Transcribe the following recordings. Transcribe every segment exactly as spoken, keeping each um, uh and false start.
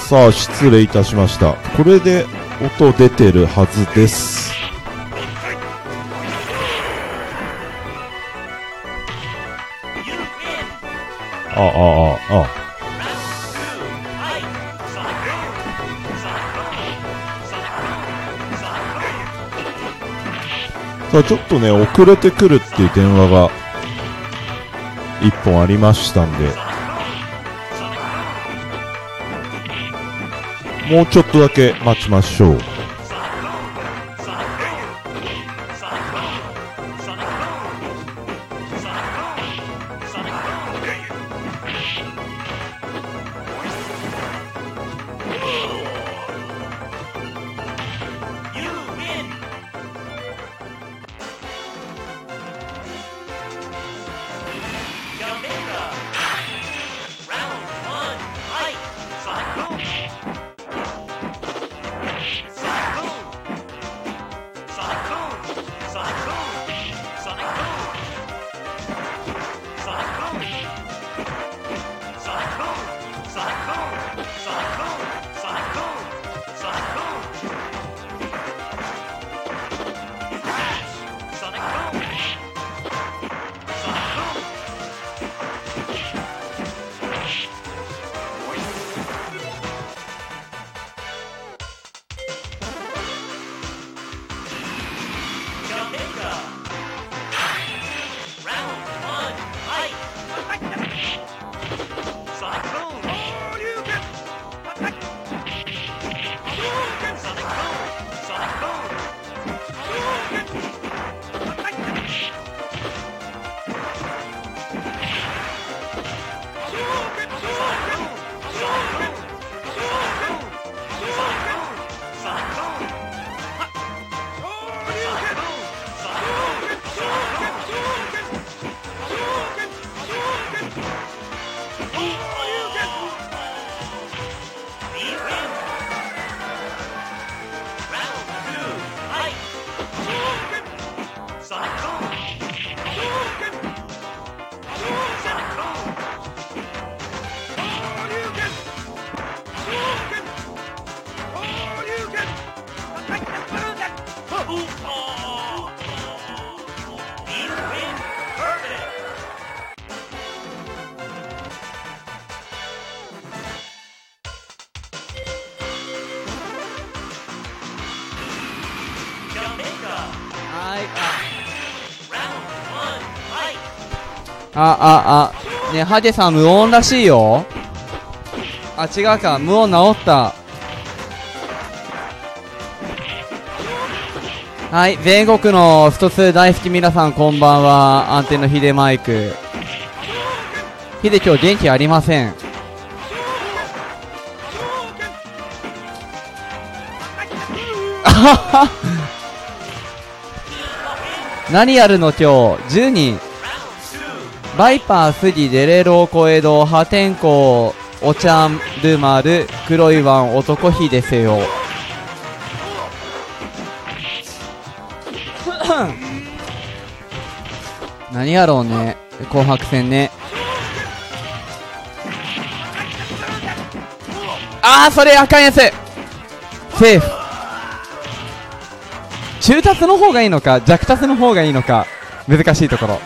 さあ失礼いたしました。これで音出てるはずです。あああああさあちょっとね遅れてくるっていう電話が一本ありましたんで、もうちょっとだけ待ちましょう。 あ、あ、あ、ね、ハゲさん無音らしいよ。あ、違うか、無音治った。はい、全国のストツー大好き皆さんこんばんは。アンテナヒデマイク。ヒデ今日元気ありません。あはは何やるの今日。じゅうにん。バイパー、スギ、デレロー、小江戸、破天荒、おちゃん、ルマル、黒いワン、男火ですよ。何やろうね、紅白戦ね。あー、それあかんやつ。セーフ。中達の方がいいのか弱達の方がいいのか難しいところ。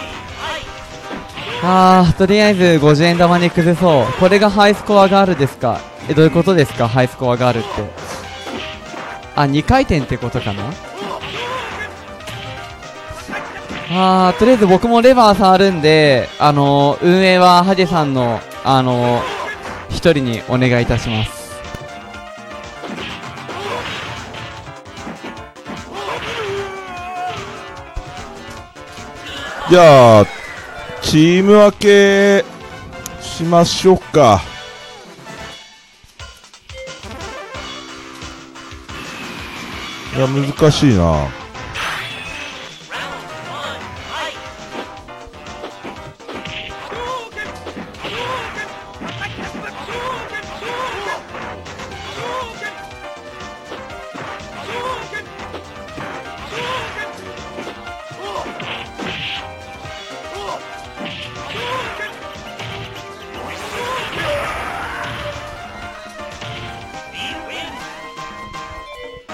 あー、とりあえずごじゅうえん玉に崩そう。これがハイスコアガールですか。え、どういうことですかハイスコアガールって。あ、にかい転ってことかな。あー、とりあえず僕もレバー触るんで、あのー、運営はハゲさんのあのー、一人にお願いいたします。 じゃあチーム分けしましょうか。いや難しいな。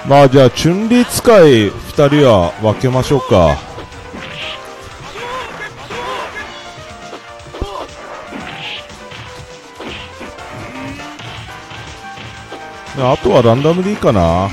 まあじゃあチュンリー使いふたりは分けましょうか。あとはランダムでいいかな。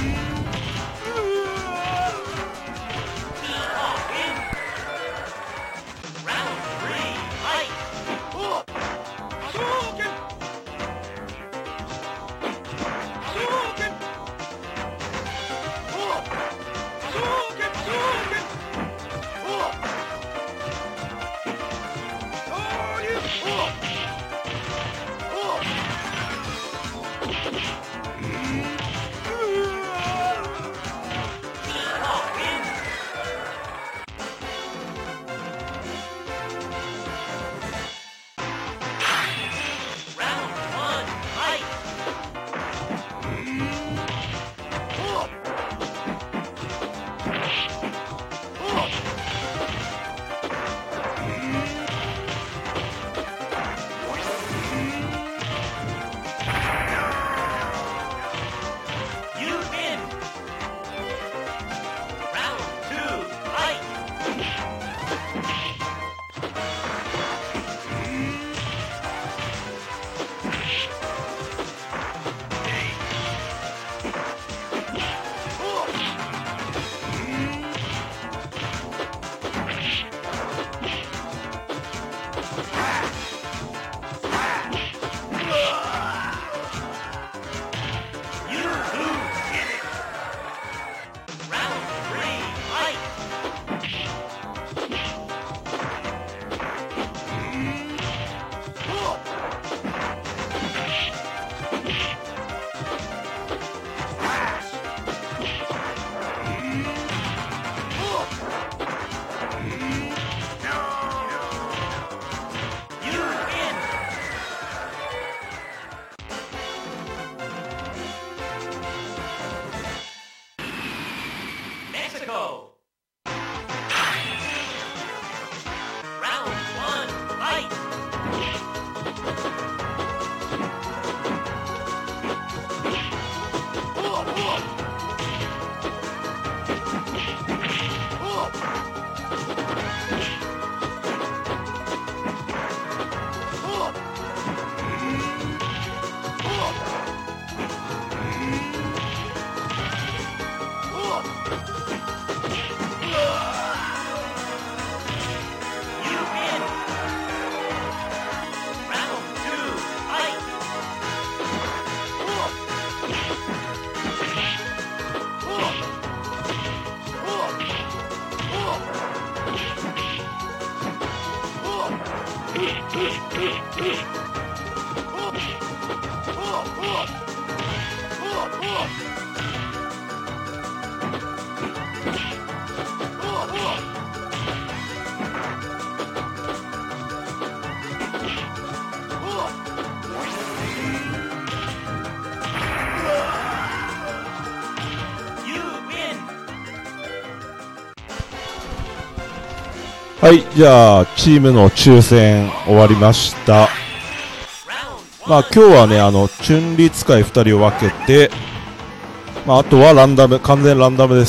はい、じゃあチームの抽選終わりました。まあ今日はね、あのチュンリ使いふたりを分けて、まああとはランダム、完全ランダムです。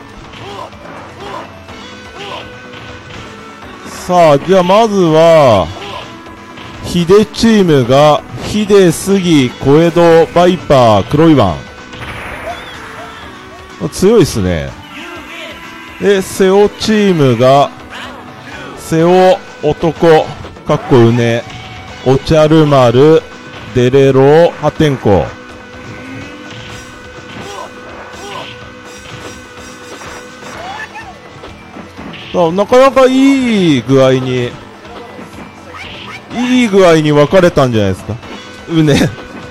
さあ、じゃあまずはヒデチームがヒデ、スギ、小江戸、バイパー、黒岩、強いっすね。で、セオチームがセオ、男、かっこうね、おちゃる丸、デレロ、破天荒。さあ、なかなかいい具合にいい具合に分かれたんじゃないですか。うね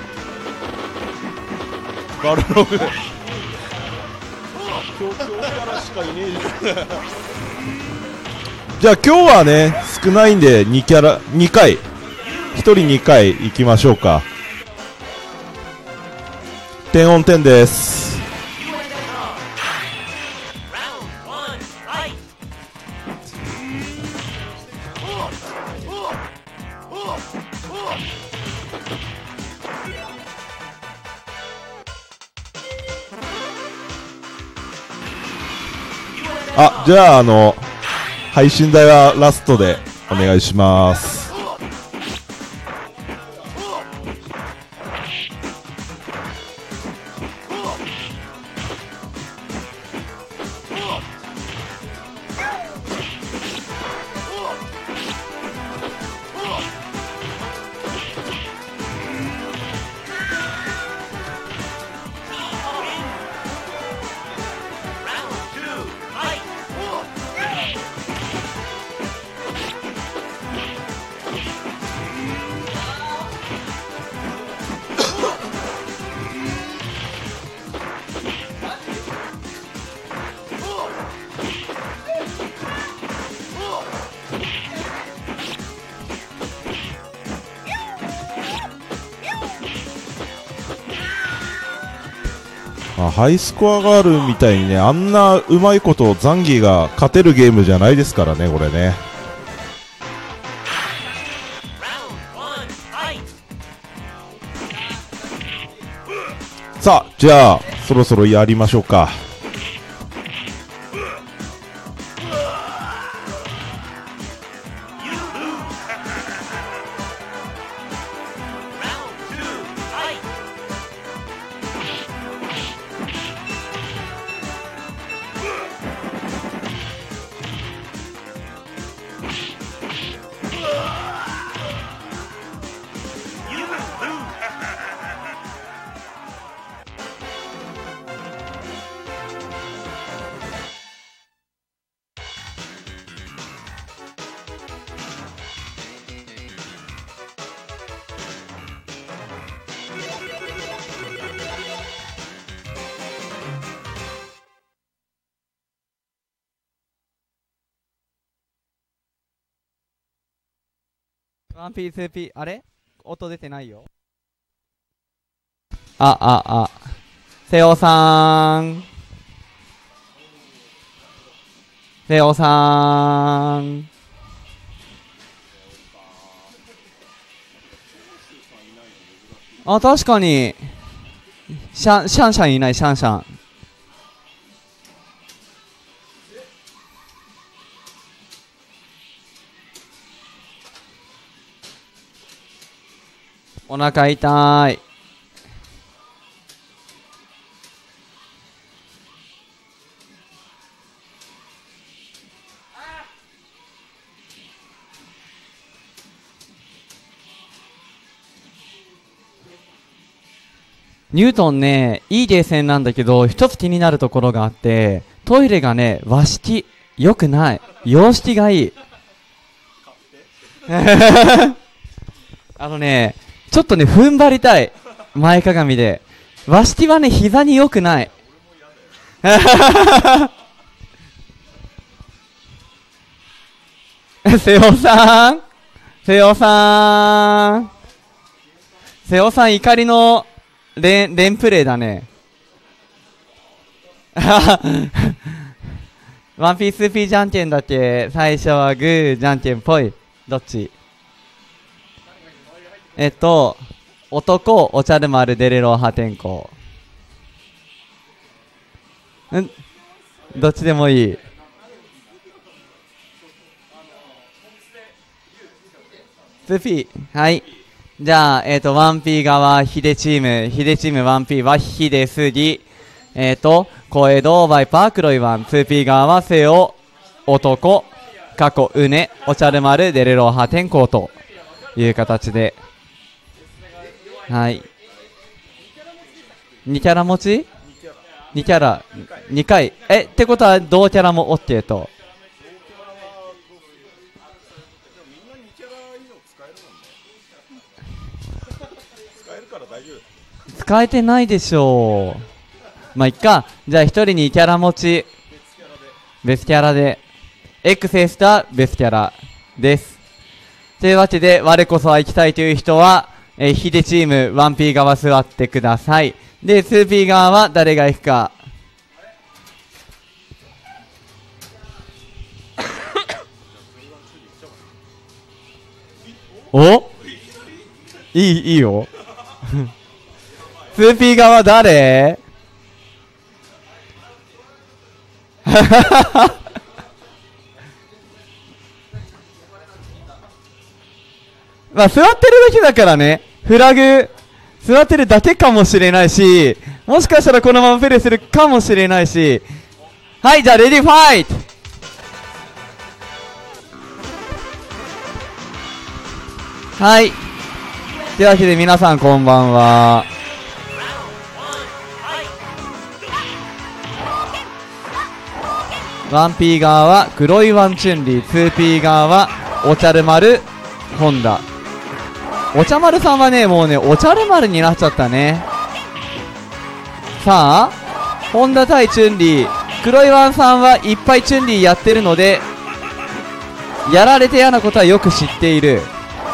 バルログ今日今日からしかいねえじゃんじゃあ今日はね少ないんでにキャラにかいひとりにかい行きましょうか。点オン点です。 あ、じゃああの配信代はラストでお願いします。あ、ハイスコアガールみたいにね、あんなうまいことザンギが勝てるゲームじゃないですからね、これね。さあ、じゃあそろそろやりましょうか。ワンピースピー、あれ音出てないよ。あ、あ、あ。瀬尾さん。瀬尾さん。あ、確かに。シャン、シャンシャンいない、シャンシャン。お腹痛い。ニュートンね、いいゲーセンなんだけど、一つ気になるところがあって、トイレがね、和式。良くない。洋式がいい。あのね、ちょっとね、踏ん張りたい。前かがみで。和式はね、膝に良くない。瀬尾さん瀬尾さん瀬尾さん怒りの連、連プレイだね。ワンピースピーじゃんけんだっけ。最初はグー、じゃんけんぽい。どっち？えっと、男、お茶でもあるデレロ破天荒。んどっちでもいい。ツーピー。はい。じゃあ、えっと、ワンピー側、ヒデチーム、ヒデチームワンピーはヒデスギ、えっと、小江戸、バイパー、黒いワン、ツーピー側はセオ、男、過去、うね、お茶でもあるデレロ破天荒という形で、はい。にキャラ持ち ?に キャラ、にかい。え、ってことは同キャラも OK と。使えてないでしょう。まあ、いっか。じゃあひとりにキャラ持ち。別キャラで。X エスター別キャラです。というわけで、我こそは行きたいという人は、えー、ヒデチーム ワンピー 側座ってください。で、ツーピー 側は誰が行くか。おいい、いいよ。ツーピー 側誰まあ座ってるだけだからね、フラグ、座ってるだけかもしれないし、もしかしたらこのままプレイするかもしれないし。はい、じゃあレディーファイト。はい。というわけで皆さんこんばんは。ワンピー 側は黒いワンチュンリー、ツーピー 側はおちゃる丸、ホンダ。お茶丸さんはね、もうね、おちゃる丸になっちゃったね。さあ、ホンダ対チュンリー。黒いワンさんはいっぱいチュンリーやってるので、やられて嫌なことはよく知っている。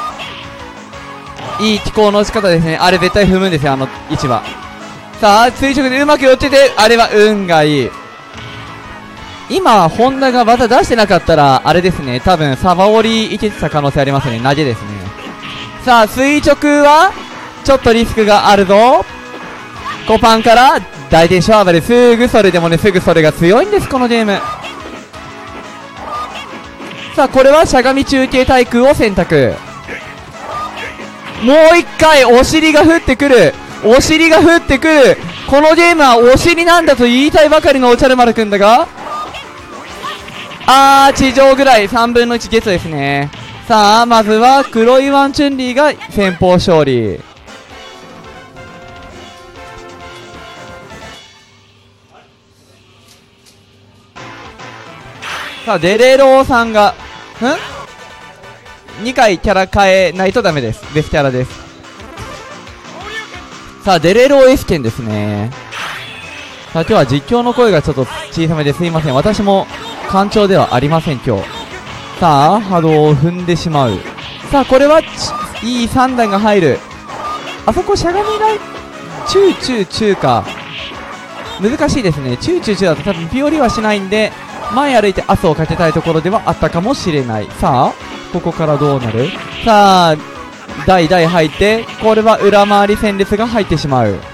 いい機構の落ち方ですね。あれ絶対踏むんですよ、あの位置は。さあ、垂直でうまく寄ってて、あれは運がいい。今、ホンダが技出してなかったら、あれですね、多分サバ折りいけてた可能性ありますね。投げですね。さあ、垂直は、ちょっとリスクがあるぞ。コパンから、大転勝負ですぐそれでもね、すぐそれが強いんです、このゲーム。さあ、これはしゃがみ中継対空を選択。もう一回、お尻が降ってくる。お尻が降ってくる。このゲームはお尻なんだと言いたいばかりのおちゃる丸くんだが、あー、地上ぐらい、さんぶんのいちゲットですね。さあ、まずは黒いワンチュンリーが先方勝利。さあ、デレローさんが、んにかいキャラ変えないとダメです。別キャラです。さあ、デレロー S 剣ですね。さあ、今日は実況の声がちょっと小さめですいません。私も艦長ではありません、今日。さあ、波動を踏んでしまう。さあ、これはいいさん段が入る。あそこしゃがみない中中中か。難しいですね。中中中だと多分ピオリはしないんで、前歩いて圧をかけたいところではあったかもしれない。さあ、ここからどうなる？さあ、代々入って、これは裏回り戦列が入ってしまう。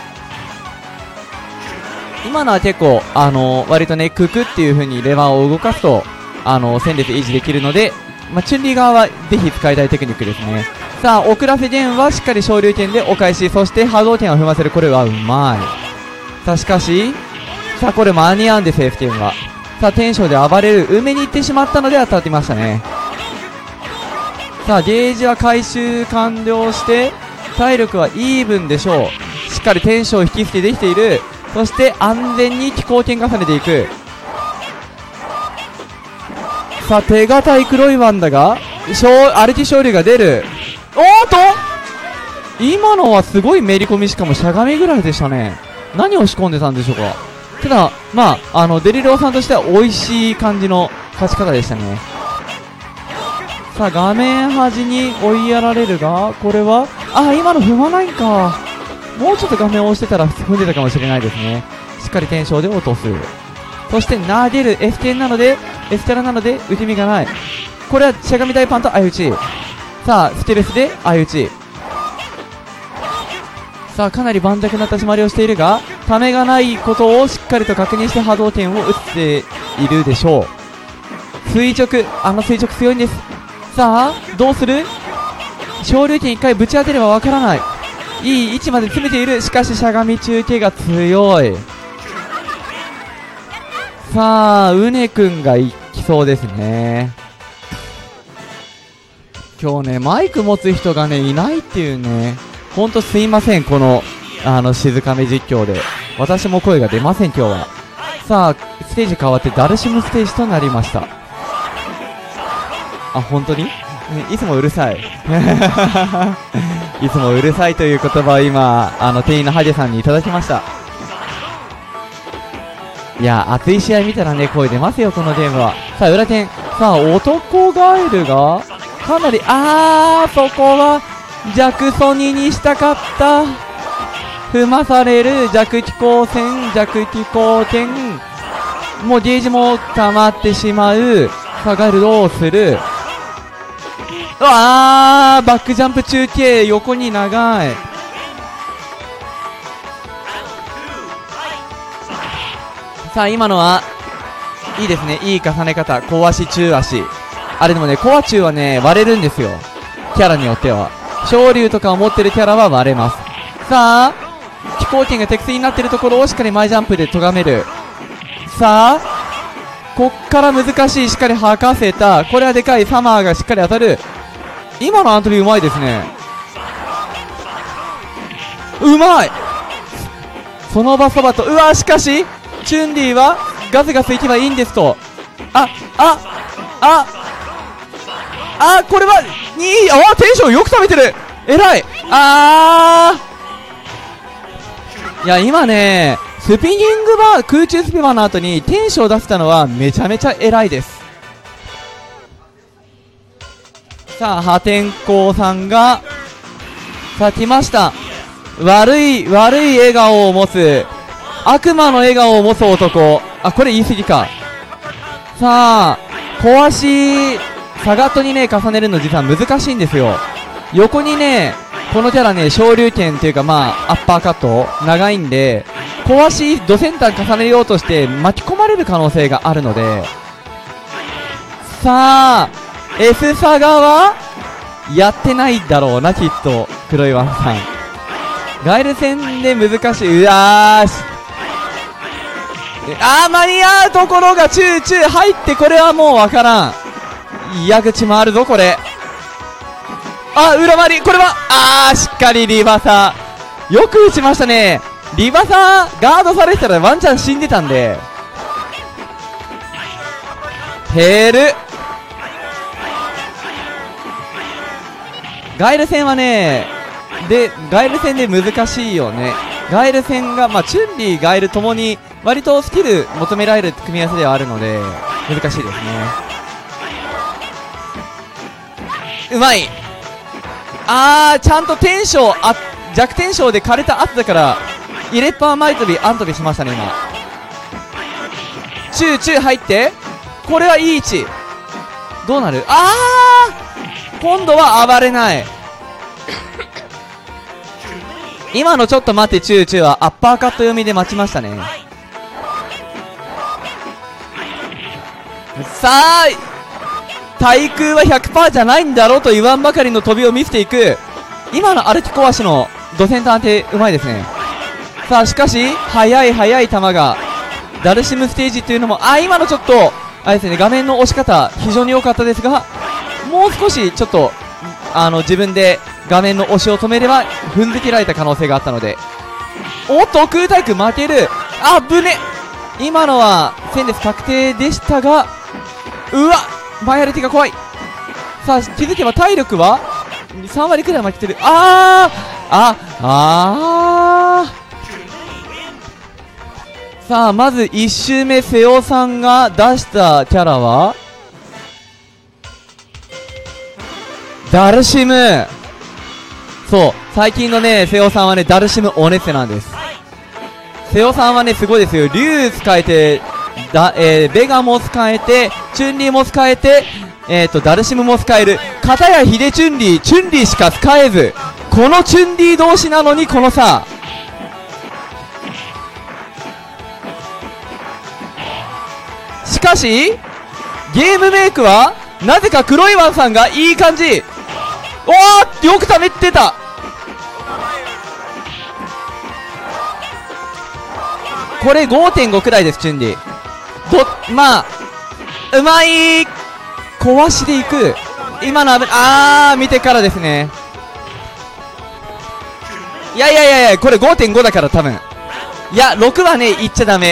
今のは結構、あのー、割とね、ククっていう風にレバーを動かすと、あのー、戦列維持できるので、まあ、チュンリー側はぜひ使いたいテクニックですね。さあ、遅らせ弦はしっかり昇竜拳でお返し、そして波動拳を踏ませる。これはうまい。さあ、しかし、さあ、これ間に合うんです、F 剣は。さあ、テンションで暴れる。埋めに行ってしまったので当たってましたね。さあ、ゲージは回収完了して、体力はイーブンでしょう。しっかりテンションを引き付けできている。そして安全に機構剣重ねていく。さあ、手堅い黒いワンダがアルティ勝利が出る。おーっと今のはすごいめり込み、しかもしゃがみぐらいでしたね。何を仕込んでたんでしょうか。ただ、まあ、あのデリローさんとしては美味しい感じの勝ち方でしたね。さあ、画面端に追いやられるが、これはあ、今の踏まないんか。もうちょっと画面を押してたら踏んでたかもしれないですね。しっかりテンションで落とす。そして投げる F 剣なので F キャラなので受け身がない。これはしゃがみ大パンと相打ち。さあ、ステルスで相打ち。さあ、かなり盤石な立ち回りをしているが、ためがないことをしっかりと確認して波動拳を打っているでしょう。垂直、あの垂直強いんです。さあ、どうする？昇竜拳いっかいぶち当てればわからない。いい位置まで詰めている。しかししゃがみ中継が強い。さあ、うねくんがいきそうですね。今日ね、マイク持つ人がねいないっていうね、ほんとすいません。このあの静かめ実況で私も声が出ません今日は。さあ、ステージ変わってダルシムステージとなりました。あ、本当に、ね、いつもうるさいいつもうるさいという言葉を今あの店員のハゲさんにいただきました。いや、熱い試合見たらね声出ますよこのゲームは。さあ、裏剣。さあ、男ガエルがかなり、あー、そこは弱ソニにしたかった。踏まされる。弱気光線、弱気光剣。もうゲージも溜まってしまう。さあ、ガエルどうする。うわー、バックジャンプ中継、横に長い。さあ、今のはいいですね。いい重ね方。小足中足。あれでもね、小足はね割れるんですよ。 キャラによっては。昇竜とかを持ってるキャラは割れます。さあ、飛行剣が適正になってるところをしっかり前ジャンプで咎める。さあ、こっから難しい、しっかり吐かせた。これはでかい。サマーがしっかり当たる。今のアントリーうまいですね。うまい。その場そばと、うわ、しかしチュンリーはガツガツいけばいいんですと。あ、あ、あ、あ、これはにい、あ、テンションよく食べてる。えらい。あー、いや今ね、スピニングバー、空中スピバーの後にテンションを出せたのはめちゃめちゃ偉いです。さあ破天荒さんがさあ来ました。悪い悪い笑顔を持つ、悪魔の笑顔を持つ男。あ、これ言い過ぎか。さあ壊しサガットにね重ねるの実は難しいんですよ。横にねこのキャラね昇竜拳っていうか、まあアッパーカット長いんで、壊しドセンター重ねようとして巻き込まれる可能性があるので、さあ F サガはやってないだろうなきっと。黒いワンさんガエル戦で難しい。うわーし、あー間に合うところがチューチュー入って、これはもうわからん。矢口もあるぞこれ。あ、裏回り、これはあーしっかりリバサーよく打ちましたね。リバサーガードされてたらワンチャン死んでたんで。ペールガエル戦はね、でガエル戦で難しいよね。ガエル戦が、まあ、チュンリーガエルともに割とスキル求められる組み合わせではあるので難しいですね。うまい。あーちゃんとテンションあ弱点症で枯れた後だから入れっぱ前跳びアントビしましたね今。チューチュー入って、これはいい位置。どうなる。あー今度は暴れない。今のちょっと待って、チューチューはアッパーカット読みで待ちましたね。さあ対空は ひゃくパーセント じゃないんだろうと言わんばかりの飛びを見せていく。今の歩き壊しのドセンター当てうまいですね。さあしかし速い速い球がダルシムステージっていうのも、あ今のちょっとあれですね、画面の押し方非常に良かったですが、もう少しちょっとあの自分で画面の押しを止めれば踏んづけられた可能性があったので。おっと空対空負ける。あぶね、今のは戦列確定でしたが、うわバイアリティが怖い。さあ気づけば体力はさん割くらい負けてる。あーああーさあまずいち周目瀬尾さんが出したキャラはダルシム。そう最近のね瀬尾さんはねダルシムオネセなんです。瀬尾さんはねすごいですよ。竜使えてだ、えー、ベガも使えてチュンリーも使えて、えーとダルシムも使える。片やヒデチュンリーチュンリーしか使えず、このチュンリー同士なのにこの差。しかしゲームメイクはなぜか黒いワンさんがいい感じ。おーよく溜めてた。これ ごてんご くらいです。チュンリーどまあうまい壊しでいく。今の危ない。あー見てからですね。いやいやいやいやこれ ごてんご だから多分。いやろくはねいっちゃダメ。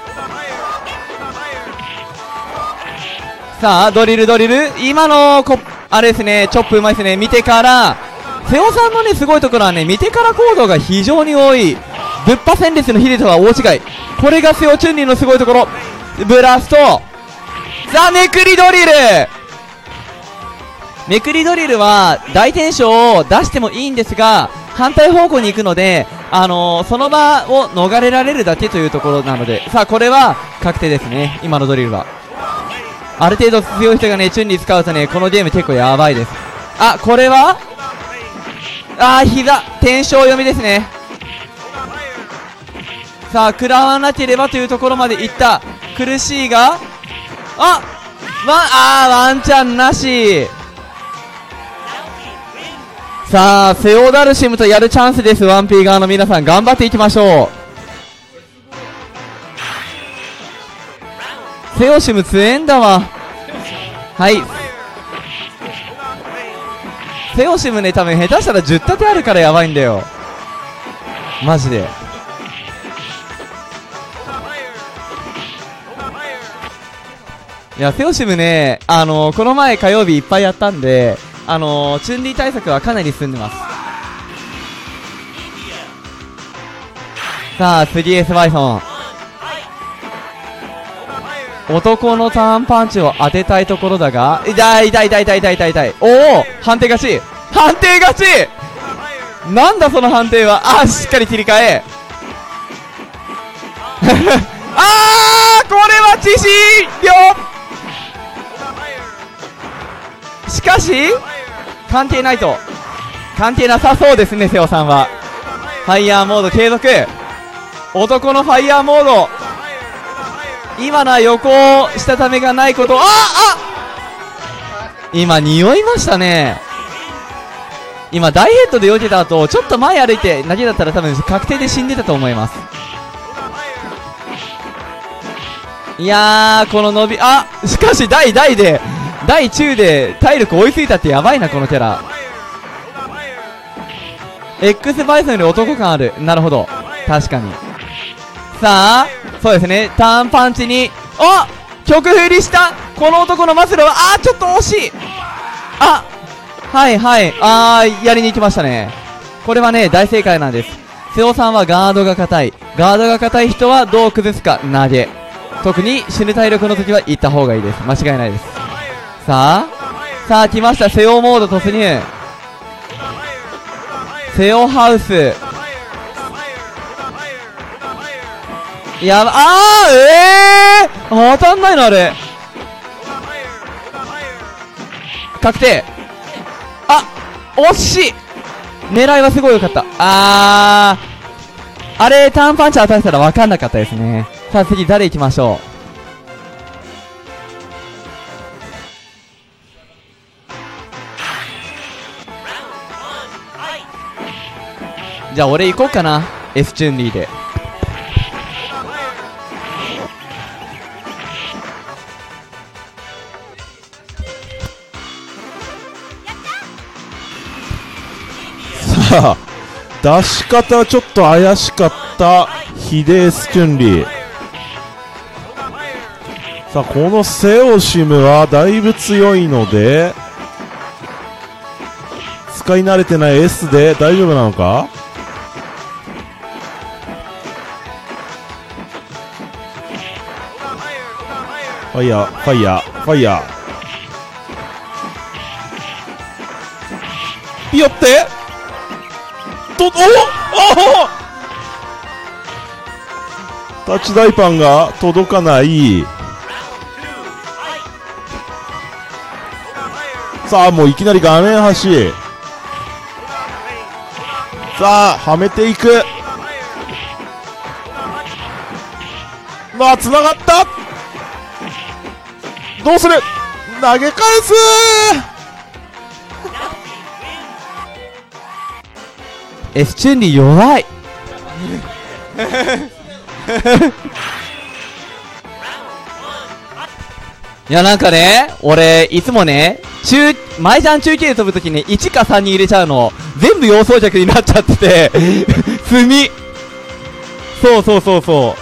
さあドリルドリル、今のこあれですね、チョップうまいですね。見てから瀬尾さんのねすごいところはね見てから行動が非常に多い。ぶっ破戦列のヒデとは大違い。これが瀬尾チュンリーのすごいところ。ブラストザめくりドリル。めくりドリルは大転生を出してもいいんですが反対方向に行くので、あのー、その場を逃れられるだけというところなので、さあこれは確定ですね。今のドリルはある程度強い人がねチュンリー使うとねこのゲーム結構やばいです。あこれはあー膝転生読みですね。さあ食らわなければというところまでいった。苦しいがあワンあーワンチャンなし。 さあ、セオダルシムとやるチャンスです。ワンピー側の皆さん、頑張っていきましょう。セオシム強えんだわ。はい。セオシムね、多分下手したらじゅう立てあるからやばいんだよ。マジで。いや、セオシムね、あのー、この前火曜日いっぱいやったんで、あのー、チュンリー対策はかなり進んでます。さあ、スリーエス バイソン。男のターンパンチを当てたいところだが、痛い痛い痛い痛い痛い痛い痛い。おお、判定勝ち判定勝ちなんだその判定は。あー、しっかり切り替えあー、これは致死量。しかし関係ないと。関係なさそうですね、セオさんは。ファイヤーモード継続。男のファイヤーモード。今のは横したためがないこと。ああ今匂いましたね。今大ヘッドで避けた後、ちょっと前歩いて投げだったら多分確定で死んでたと思います。いやー、この伸び、あ、しかし大大で大中で体力追いついたってやばいな、このキャラ。 X バイソンより男感ある。なるほど、確かに。さあ、そうですね、ターンパンチに、あ、曲振りしたこの男のマスルは、あー、ちょっと惜しい。あ、はいはい、あー、やりに行きましたね。これはね、大正解なんです。瀬尾さんはガードが硬い。ガードが硬い人はどう崩すか、投げ。特に死ぬ体力の時は行った方がいいです。間違いないです。さあ、さあ来ました、瀬尾モード突入。瀬尾ハウス。やば、あー、えー、当たんないのあれ。確定。あ、惜しい。狙いはすごい良かった。あー、あれターンパンチ当たったら分かんなかったですね。さあ次誰行きましょう。じゃあ俺行こうかな、 F チュンリーで。 さあ出し方はちょっと怪しかったヒデスチュンリー。さあこのセオシムはだいぶ強いので、使い慣れてない S で大丈夫なのか。ファイヤーファイヤーファイヤーピヨってと、おおタッチ大パンが届かない。さあもういきなり画面端。さあはめていく。まあつながった。どうする、投げ返す。 F チュンリー弱いいやなんかね、俺いつもね、中マイジャン中継で飛ぶときにいちかさんに入れちゃうの全部要装着になっちゃってて積み、そうそうそうそう、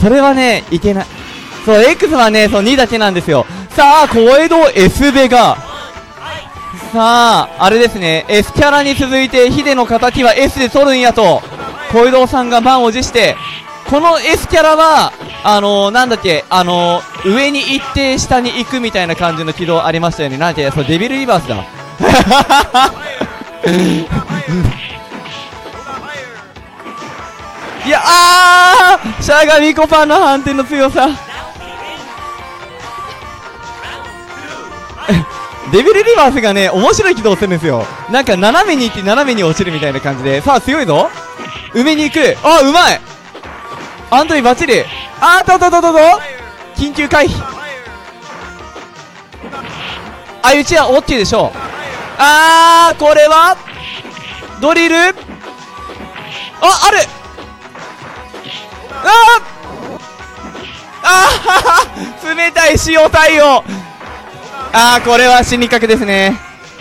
それはねいけない。そう X はね、そうにだけなんですよ。さあ小江戸 S ベが、さああれですね、 S キャラに続いてヒデの敵は S で取るんやと小江戸さんが満を持して、この S キャラはあのー、なんだっけ、あのー、上に行って下に行くみたいな感じの軌道ありましたよね。なんだっけ、そうデビルリバースだいやあー、しゃがみコパンの判定の強さデビルリバースがね、面白い軌道するんですよ。なんか斜めに行って斜めに落ちるみたいな感じで、さあ強いぞ、上に行く、あ、うまい、アントニーバッチリ、あーととととと緊急回避、相打ちは OK でしょう。あー、これはドリル、あ、ある、あーあー冷たい塩対応。あー、これは死にかけですね。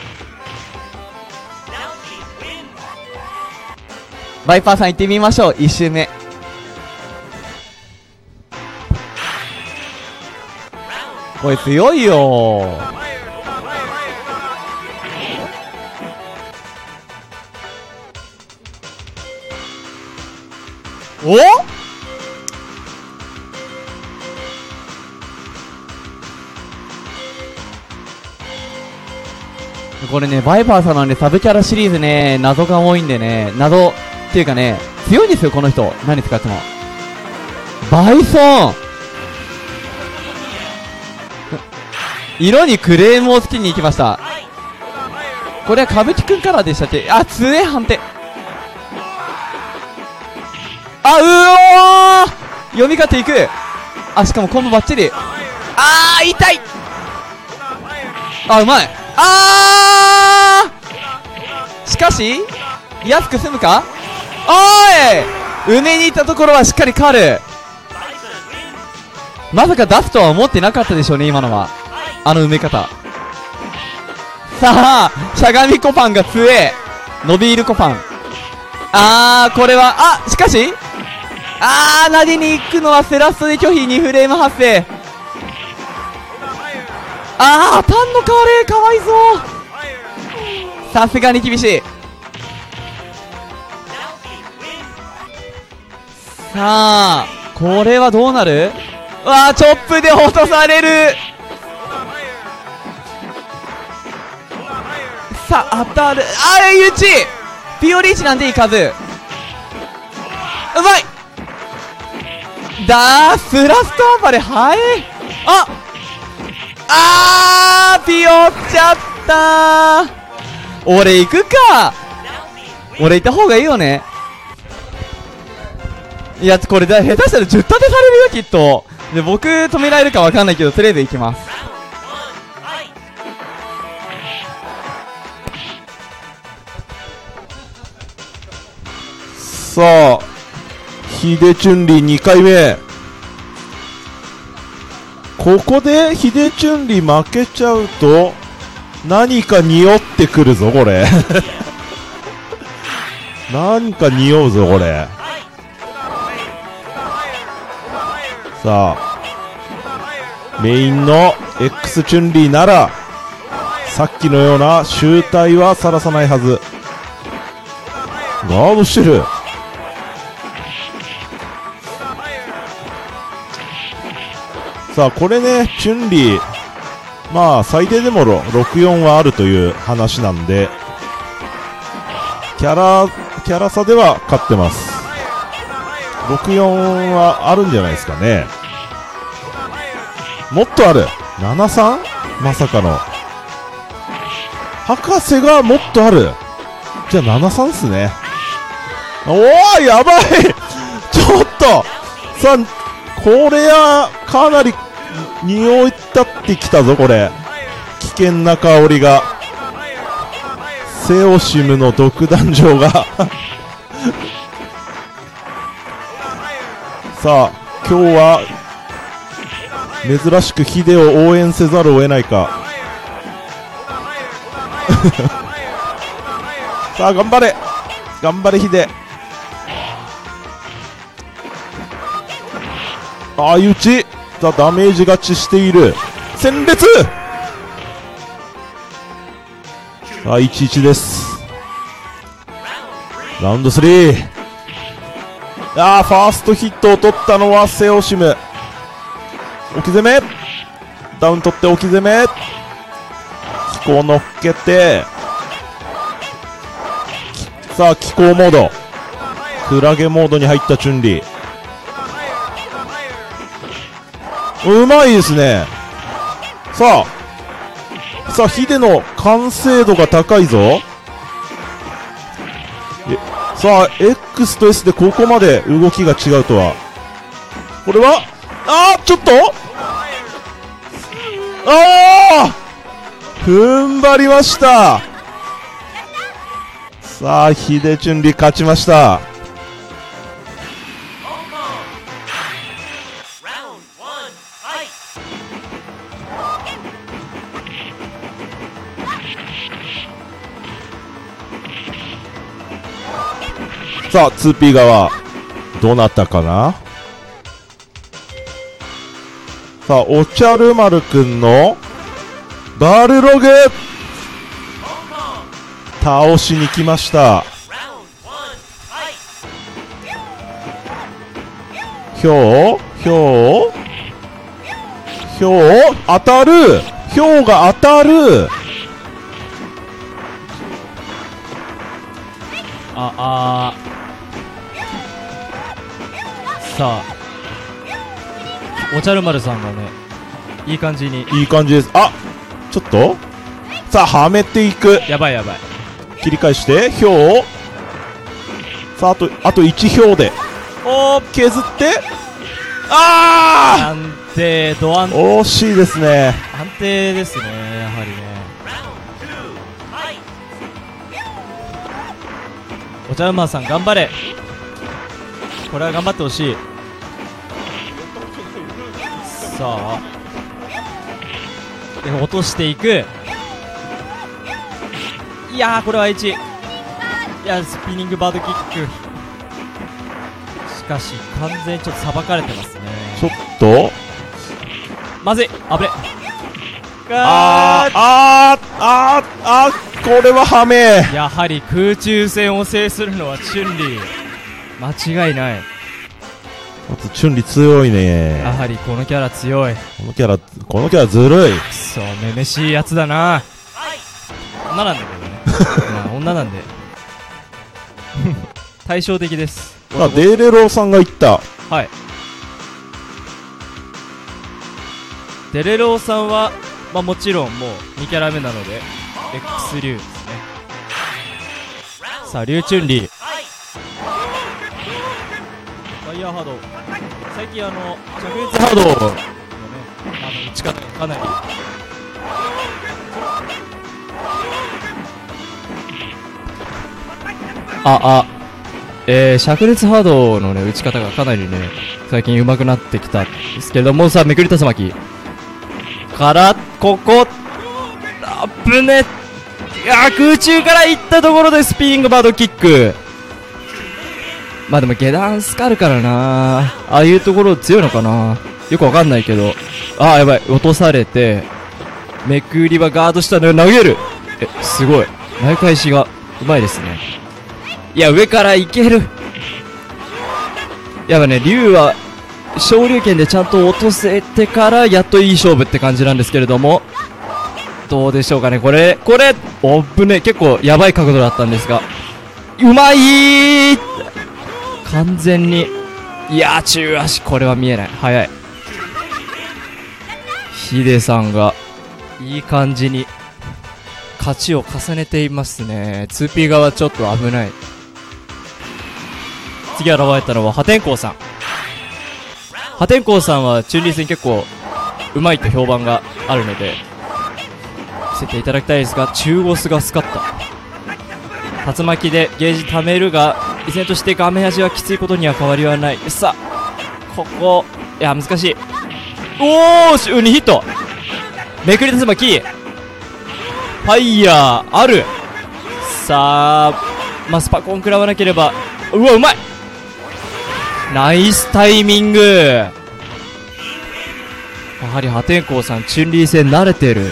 バイパーさん行ってみましょう。いち周目。これ強いよー。お、これね、バイパーさんなんでサブキャラシリーズね、謎が多いんでね、謎っていうかね、強いんですよ、この人。何使っても。バイソン色にクレームをつけに行きました。これは歌舞伎くんからでしたっけ。あ、強え判定。あ、うおー、読み勝っていく。あ、しかもコンボバッチリ。あー、痛い。あ、うまい。あー、しかし安く済むか。おーい、埋めに行ったところはしっかりカール。まさか出すとは思ってなかったでしょうね、今のは。あの埋め方。さあ、しゃがみコパンが強え。伸びるコパン。あー、これは、あ、しかしあー、投げに行くのはセラストで拒否。にフレーム発生。あー、タンのカレーかわいそう。さすがに厳しい。さあ、これはどうなる。うわー、チョップで落とされる。さあ、当たる。あー、ユーチピオリーチなんていかず。うまい。だー、スラストアンバレ、はえ。ああー、ピヨっちゃったー。俺行くか。俺行った方がいいよね。いや、これだ、下手したらじゅう立てされるよ、きっと。で、僕止められるかわかんないけど、とりあえず行きます。 さあ、ヒデチュンリにかいめ。ここでヒデチュンリ負けちゃうと何か匂ってくるぞこれ何か匂うぞこれ。さあ、メインの X チュンリーならさっきのような集体はさらさないはず。ガードしてる。さあ、これね、チュンリー、まあ最低でもろくよんはあるという話なんで、キャラキャラ差では勝ってます。ろくよんはあるんじゃないですかね。もっとある。ななさん、まさかの博士がもっとある。じゃあななさんっすね。おー、やばいちょっとさあ、これはかなり匂い立ってきたぞこれ。危険な香りが。セオシムの独壇場がさあ、今日は珍しくヒデを応援せざるを得ないかさあ、頑張れ頑張れヒデ。ああいうち、さあダメージ勝ちしている。戦列。さあいちいちです。ラウンドスリー。ああ、ファーストヒットを取ったのはセオシム。置き攻め、ダウン取って置き攻め、気候乗っけて、さあ気候モード、クラゲモードに入ったチュンリー。うまいですね。さあさあ、ヒデの完成度が高いぞ。えさあ X と S でここまで動きが違うとは。これはあー、ちょっとあー、踏ん張りました。 さあヒデチュンリ勝ちました。さあ ツーピー 側どうなったかな。さあおちゃる丸くんのバルログ倒しに来ました。ひょうひょうひょう当たる。ひょうが当たる。 ああさあおちゃる丸さんがねいい感じにいい感じです。あちょっとさあはめていく。 やばいやばい。 切り返してひょう。さああとあといちひょうでおー削ってあ安定ド安ー惜しいですね。 安定ですねやはりね。おちゃる丸さん頑張れ。これは頑張ってほしい。さあで落としていく。いやーこれはいち。いやスピニングバードキック。しかし完全にちょっとさばかれてますね。 ちょっとまずいあぶれ。 あーあーあーあーこれはハメ。 やはり空中戦を制するのはチュンリー間違いない。 あとチュンリ強いね。 やはりこのキャラ強い。 このキャラこのキャラずるい。 くそめめしいやつだな。女なんだけどねまあ女なんで対照的です。 あデーレローさんが言った。 はいデレローさんは、まあ、もちろんもうにキャラ目なので X 竜ですね。さあリュウチュンリーファイヤーハード最近あの着熱ハードのねあの打ち方がかなりああえー、灼熱ハードのね打ち方がかなりね最近上手くなってきたんですけれども、さあめくり竜巻からここあぶね。いやー空中から行ったところでスピニングバードキック。まあでも下段スカルからなああいうところ強いのかなよくわかんないけど。あーやばい落とされてめくりはガードしたのよ投げる。えすごい投げ返しがうまいですね。いや上からいける。やっぱね竜は昇竜拳でちゃんと落とせてからやっといい勝負って感じなんですけれども、どうでしょうかね。これこれおっぶね結構やばい角度だったんですがうまいー完全に。いやー中足これは見えない。早い。ヒデさんがいい感じに勝ちを重ねていますね。 ツーピー 側ちょっと危ない。次現れたのは破天荒さん。破天荒さんはチュンリー戦結構うまいと評判があるので見せていただきたいですが、中ボスがスカッタ竜巻でゲージ貯めるが依然として画面味はきついことには変わりはない。さあここいや難しい。おーしウニヒットめくり竜巻ファイヤーある。さあまあスパコン食らわなければ。うわうまいナイスタイミング。やはり破天荒さんチュンリー戦慣れてる。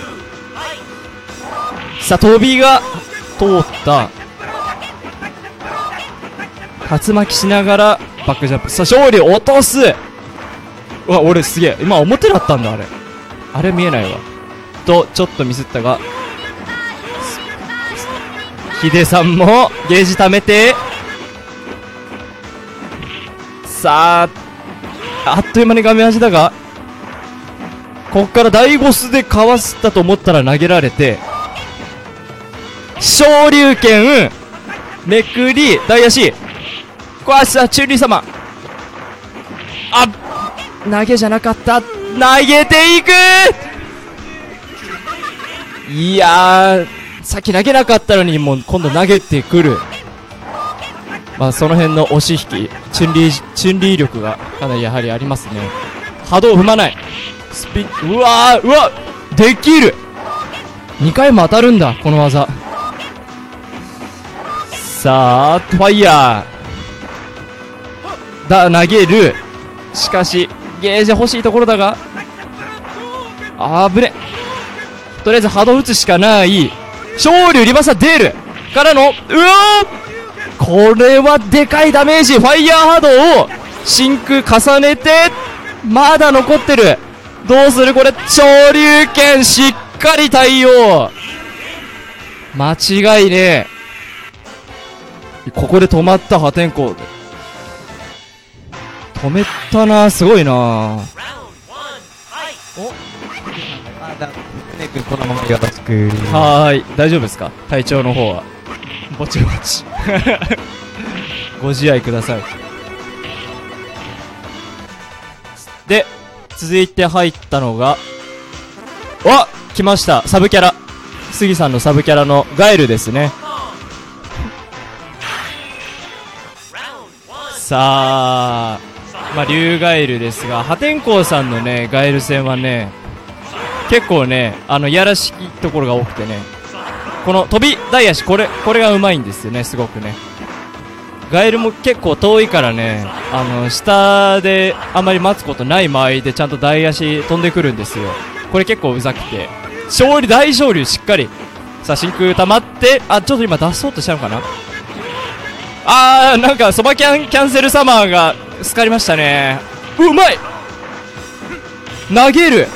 さあ飛びが通った竜巻しながらバックジャンプ。さあ勝利落とす。うわ俺すげえ今表だったんだ。あれあれ見えないわとちょっとミスったがヒデさんもゲージ貯めてさああっという間に画面端だがここから大ボスでかわしたと思ったら投げられて昇竜拳めくり大足こわしたチュンリー様。あ投げじゃなかった。投げていく。いやーさっき投げなかったのにもう今度投げてくる。 まあその辺の押し引き、チュンリー、チュンリー力がかなりやはりありますね。波動踏まない。スピン、うわー、うわできる !に 回も当たるんだ、この技。さあ、ファイヤー。だ、投げる。しかし、ゲージ欲しいところだが、あぶね。とりあえず波動打つしかない。昇竜リバーサー出るからの、うわーこれはでかいダメージ。ファイヤー波動を真空重ねて、まだ残ってる。どうするこれ、昇竜拳しっかり対応。間違いねえ。ここで止まった破天荒。止めたな、すごいな。おあ、だ、ねくんこのままよろしく。 はーい、大丈夫ですか体調の方は。ぼちぼち。ご自愛ください。で、続いて入ったのが、わ来ました、サブキャラ。杉さんのサブキャラのガエルですね。さあ、まあ、竜ガエルですが、破天荒さんのね、ガエル戦はね、結構ね、あの、いやらしきところが多くてね、この飛び大足、これ、これがうまいんですよね、すごくね。ガエルも結構遠いからね、あの、下であんまり待つことない間合いでちゃんと大足飛んでくるんですよ。これ結構うざくて。勝利、大勝利、しっかり。さあ、真空溜まって、あ、ちょっと今出そうとしたのかな。あー、なんか、そばキャン、キャンセルサマーが、スカりましたね。うまい投げる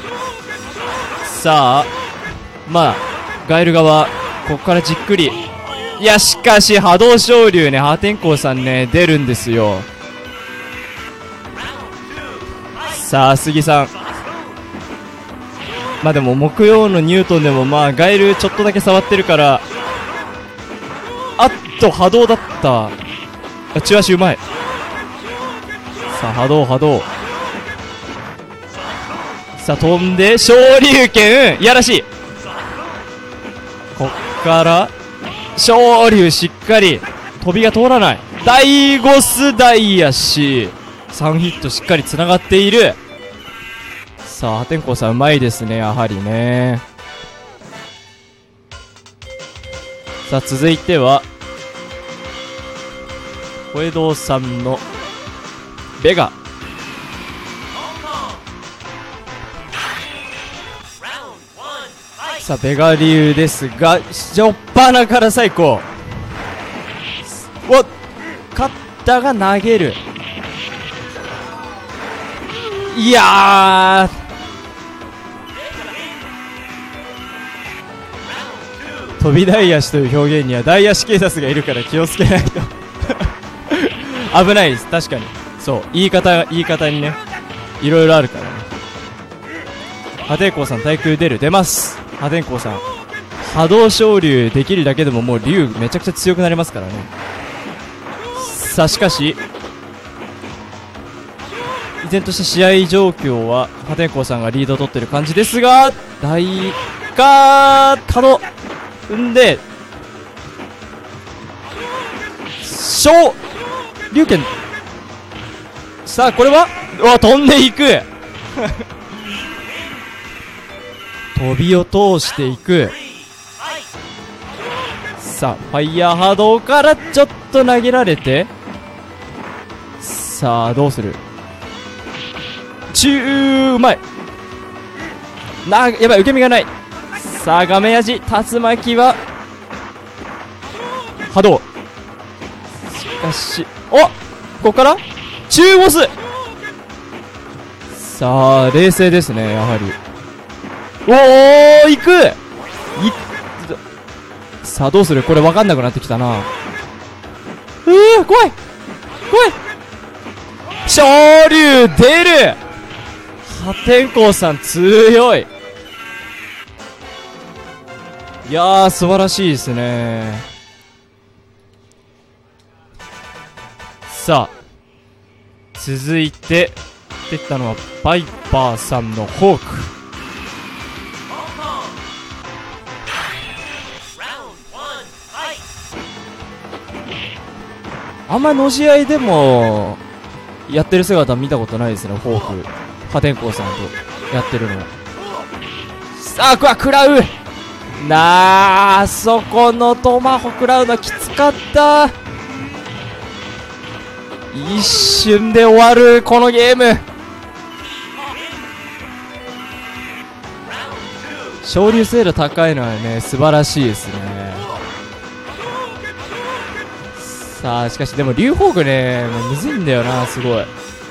さあ、まあ、ガエル側、ここからじっくり。いや、しかし、波動昇竜ね、破天荒さんね、出るんですよ。さあ、杉さん。まあでも、木曜のニュートンでも、まあ、ガエルちょっとだけ触ってるから、あっと、波動だった。あ、中足うまい。さあ、波動、波動。さあ、飛んで、昇竜拳、いやらしい。こっから、昇竜しっかり、飛びが通らない。大ゴス大足。さんヒットしっかり繋がっている。さあ、破天荒さんうまいですね、やはりね。さあ、続いては、小江戸さんの、ベガ。さあ、ベガ流ですが、しょっぱなから最高。おっ、勝ったが投げる。いやー、飛び大足という表現には大足警察がいるから気をつけないと危ないです。確かにそう、言い方言い方にね、いろいろあるからね。破天荒さん対空出る、出ます。破天荒さん波動昇竜できるだけでももう竜めちゃくちゃ強くなりますからね。さあ、しかし依然とした試合状況は破天荒さんがリードを取ってる感じですが、大か角踏んで昇竜拳。さあ、これはうわ、飛んでいく飛びを通していく。さあ、ファイヤー波動からちょっと投げられて、さあ、どうする。中うまいな、やばい、受け身がない。さあ、画面味竜巻は波動。しかし、おここから中ボス。さあ、冷静ですね、やはり。おー、行くいさあ、どうする。これ分かんなくなってきたな。うー、怖い怖い。昇竜出る。破天荒さん強い。いやー、素晴らしいですね。さあ、続いて出たのはバイパーさんのホーク。 あんまりの試合でもやってる姿見たことないですね。フォーク破天荒さんとやってるの。さあ、こわ食らうなあ、あそこのトマホ食らうのはきつかった。一瞬で終わるこのゲーム。昇竜精度高いのはね、素晴らしいですね。さあ、しかしでも竜宝具ね、むずいんだよな。すごい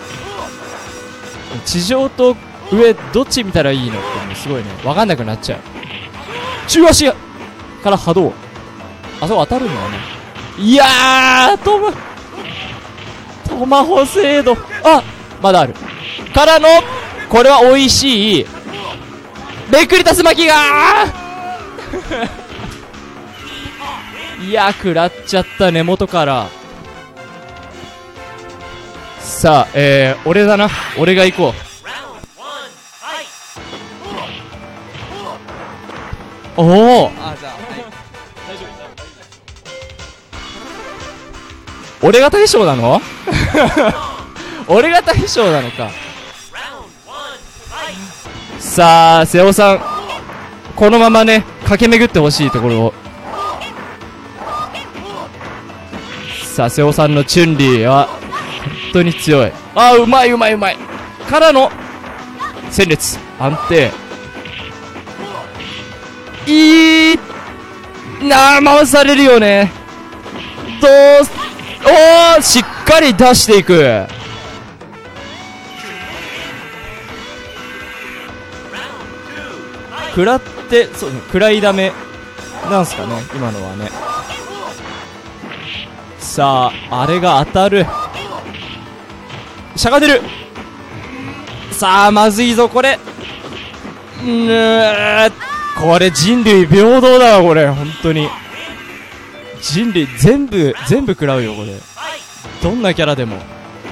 地上と上どっち見たらいいのってすごいね、分かんなくなっちゃう。中足から波動、あそこ当たるんだよね。いやー、トマトマホ精度、あ、まだあるからの、これは美味しいレクリタス巻きがいや、食らっちゃった、根元から。さあ、えー、俺だな、俺が行こう。おお、あ、じゃあ、はい、大丈夫。俺が大将なの俺が大将なのか。さあ、瀬尾さん、このままね、駆け巡ってほしいところを。さあ、瀬尾さんのチュンリーは本当に強い。あー、うまいうまいうまいからの戦列安定。いいなあ、回されるよね。どう、おー、しっかり出していく。食らって、そうね、食らいだめなんすかね、今のはね。さあ、あれが当たる。しゃが出る。さあ、まずいぞこれ。うー、これ人類平等だわ、これ本当に。人類全部全部食らうよ、これ。どんなキャラでも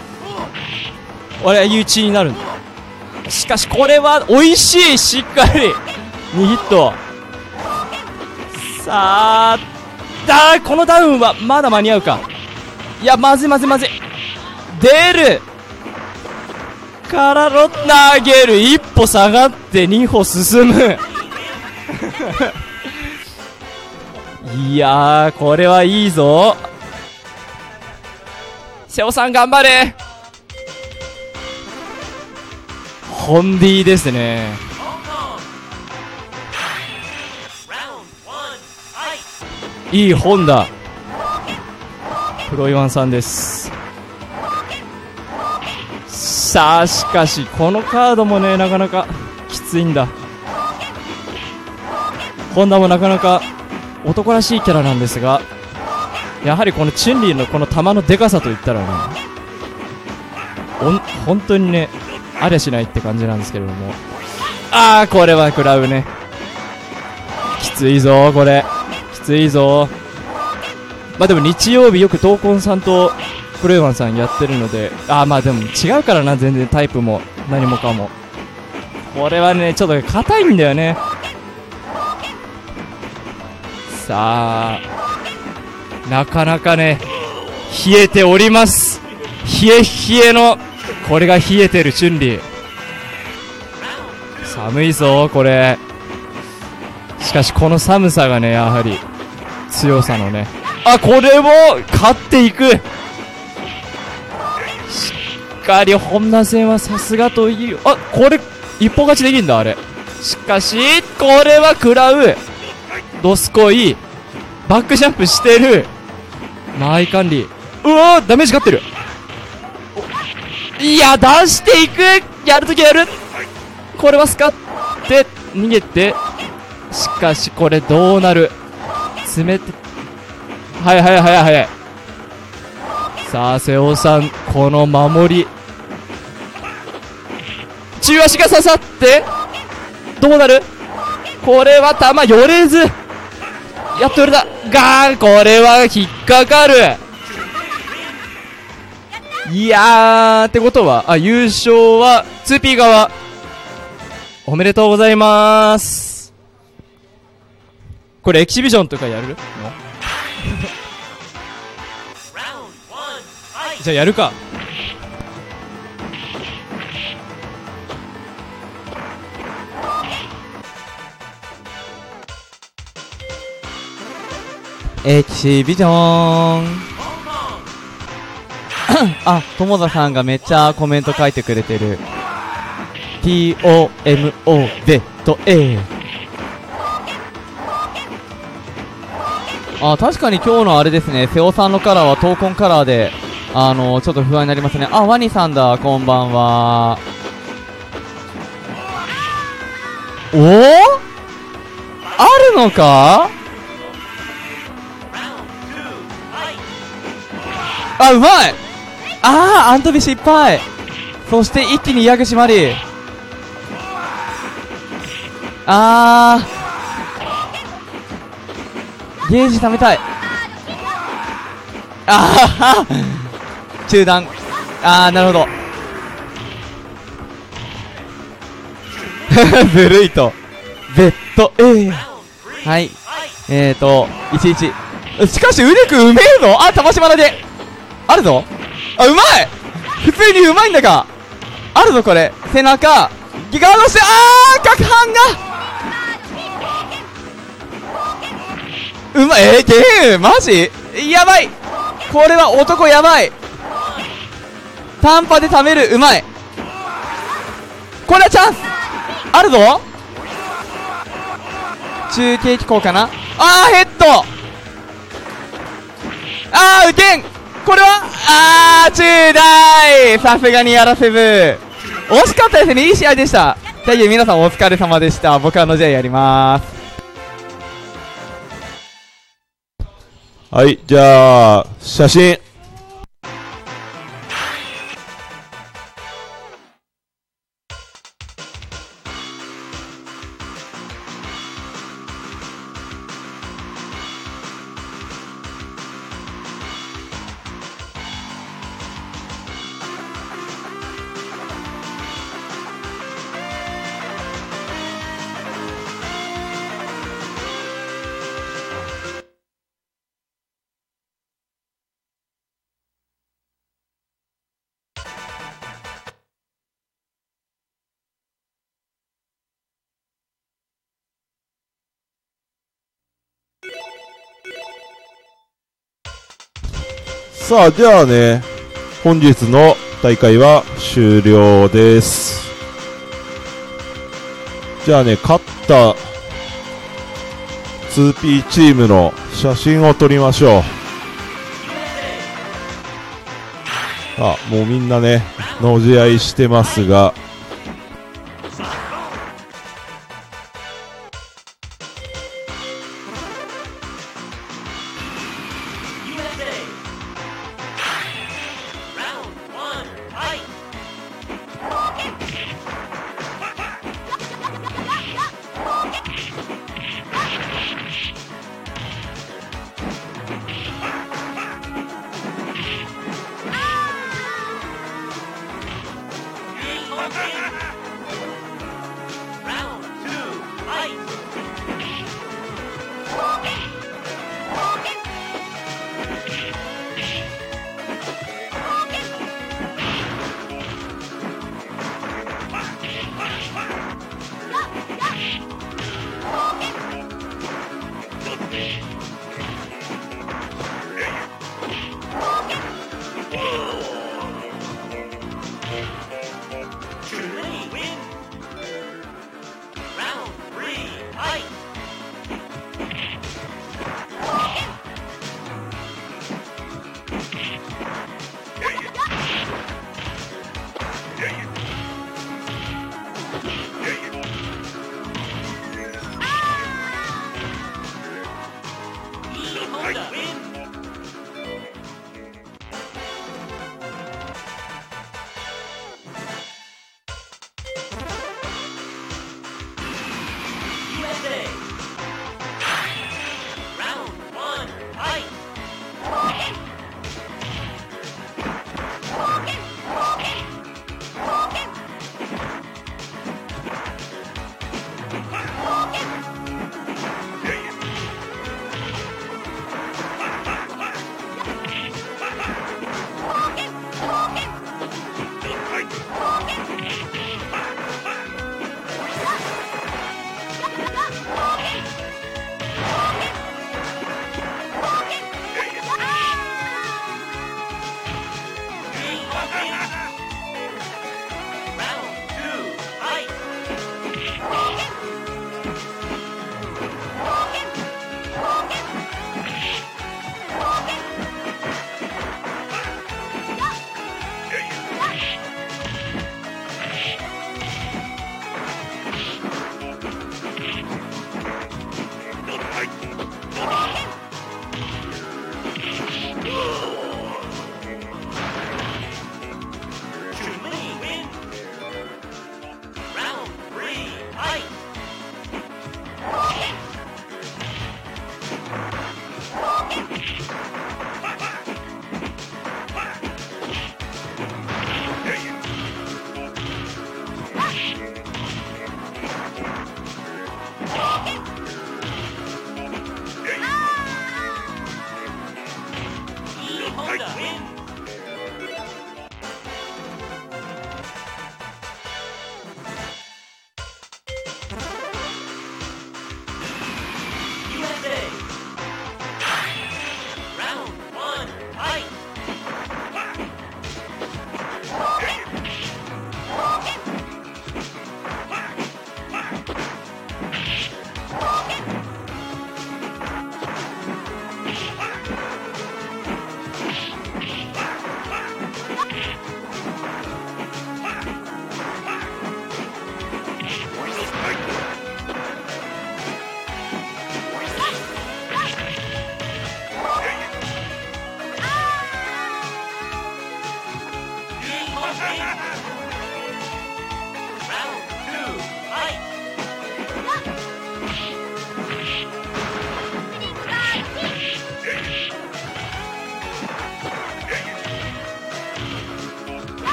俺は憂鬱になるんだ。しかしこれは美味しい。しっかりにヒット。さあ、だー、このダウンはまだ間に合うか。いや、まずいまずいまずい。出るからの投げる。一歩下がって二歩進むいやー、これはいいぞ。瀬尾さん頑張れ。ホンディですね。いい本だ。プロイワンさんです。さあ、しかしこのカードもね、なかなかきついんだ。本田もなかなか男らしいキャラなんですが、やはりこのチュンリーのこの球のでかさといったらね、おん本当にね、ありゃしないって感じなんですけれども。あー、これは食らうね。きついぞこれ、きついぞ。まあでも日曜日よく闘魂さんとプロイワンさんやってるので、あー、まあでも違うからな、全然タイプも何もかも。これはね、ちょっと硬いんだよね。さあ、なかなかね、冷えております。冷え冷えの、これが冷えてるチュンリー。寒いぞこれ。しかしこの寒さがね、やはり強さのね。あ、これも勝っていく。しっかり本田戦はさすがという。あ、これ一本勝ちできるんだあれ。しかしこれは食らう。ドスコイバックジャンプしてる。間合い管理。うわー、ダメージ勝ってる。いや、出していく。やるときやる。これはスカって逃げて、しかしこれどうなる。詰めて、はいはいはいはい。さあ、瀬尾さん、この守り、中足が刺さってどうなる。これは球寄れず、やっと寄れたがー、これは引っかかる。いやー、ってことは、あ、優勝は ツーピー 側。おめでとうございまーす。これエキシビジョンとかやるのじゃあやるか。 エキシビジョンあ、友田さんがめっちゃコメント書いてくれてる。 トモ ゼットエー あ、確かに今日のあれですね、瀬尾さんのカラーは闘魂カラーで、あのー、ちょっと不安になりますね。あ、ワニさんだ、こんばんは。おー、あるのか。あ、うまい。あー、アントビ失敗。そして一気に矢口まり。あー、ゲージ貯めたい。あー中断。あー、なるほどずるいと。ベッド A。 はい、えーといちいち。しかし腕くんうめえぞ。あ、玉島であるぞ。あ、うまい。普通にうまいんだがあるぞ。これ背中ギガードして、あー、角反がうまい。えー、ゲームマジやばい。これは男やばい。短波で貯める。うまい。これはチャンスあるぞ。中継機構かな。あー、ヘッド。あー、受けん。これはあー、中大。さすがにやらせず。惜しかったですね。いい試合でした。という皆さんお疲れ様でした。僕はの試合やります。 はい、じゃあ写真。さあ、ではね、本日の大会は終了です。じゃあね、勝った ツーピー チームの写真を撮りましょう。あ、もうみんなね、のじ合いしてますが、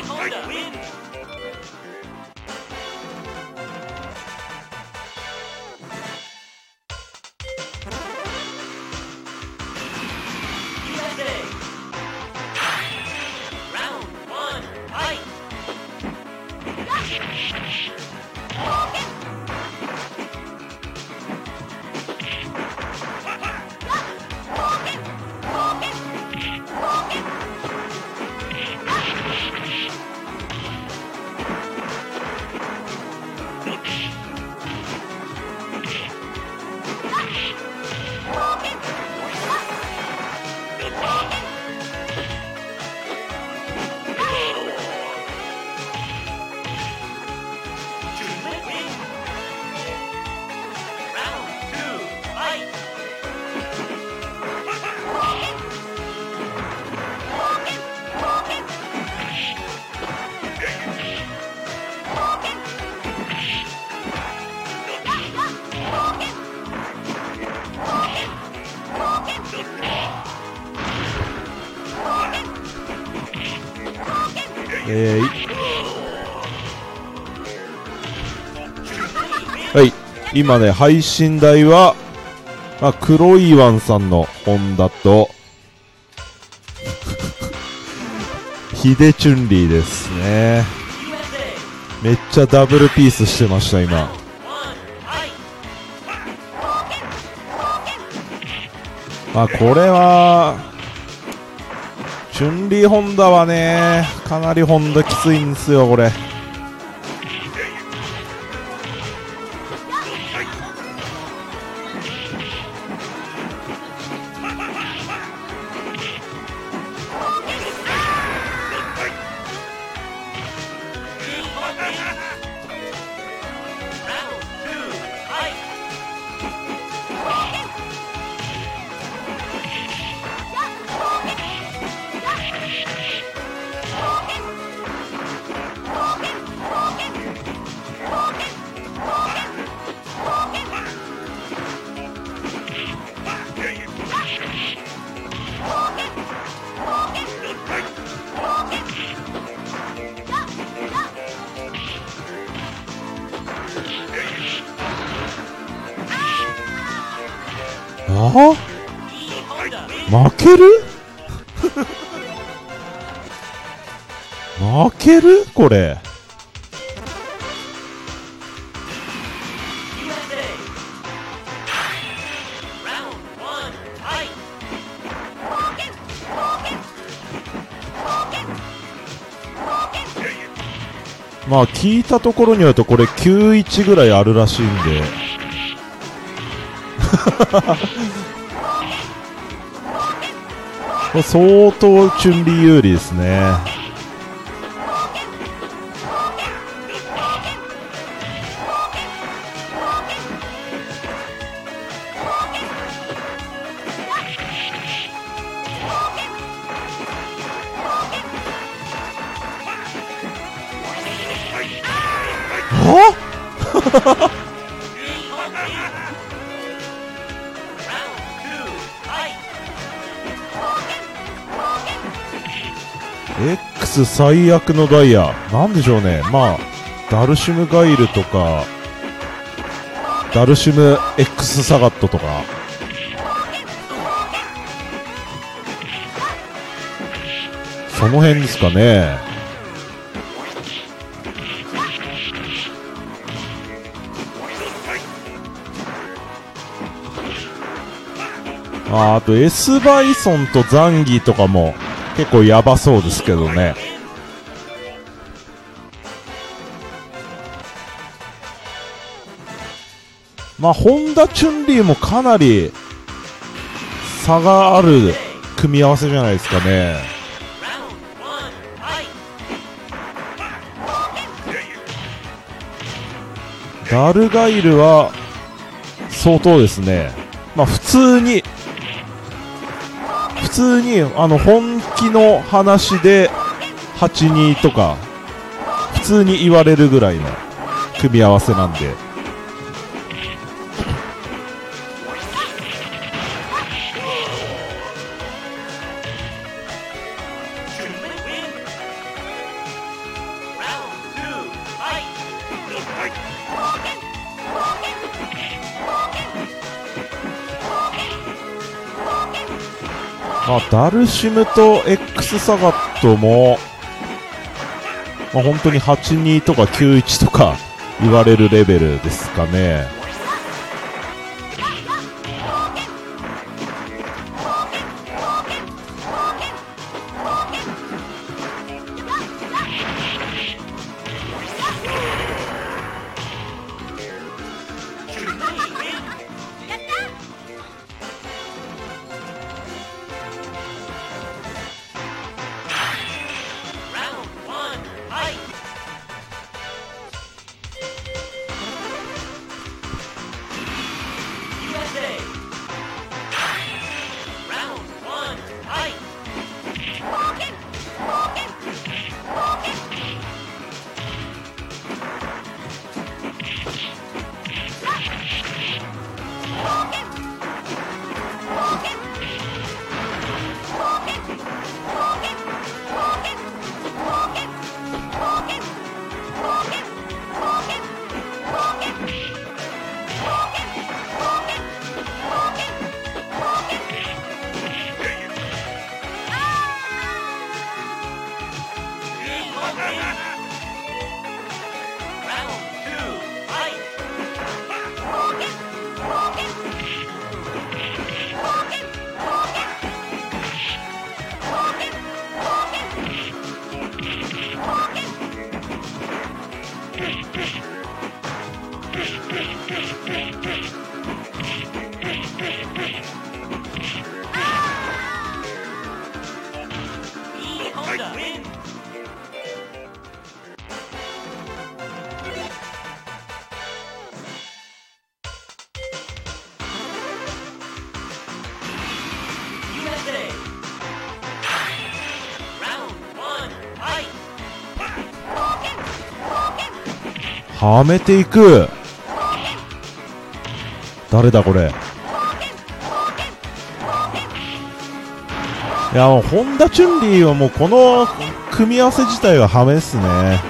えーいはい、今ね配信台は、まあ、黒いワンさんのホンダとヒデチュンリーですね。めっちゃダブルピースしてました今。まあこれはチュンリーホンダはねかなりホンダきついんですよこれ。あ負ける負けるこれ。まあ聞いたところによるとこれきゅういちぐらいあるらしいんで相当チュンリー有利ですね。はX 最悪のダイヤなんでしょうね。まあダルシムガイルとかダルシム X サガットとかその辺ですかね。あ, あと S バイソンとザンギとかも結構ヤバそうですけどね。まあホンダチュンリーもかなり差がある組み合わせじゃないですかね。ダルガイルは相当ですね。まあ普通に普通にあの本気の話ではちにとか普通に言われるぐらいの組み合わせなんで。 まあ、ダルシムと X サガットも、まあ、本当にはちにとかきゅういちとか言われるレベルですかね。はめていく。誰だこれ。いやもう本田チュンリーはもうこの組み合わせ自体がハメっすね。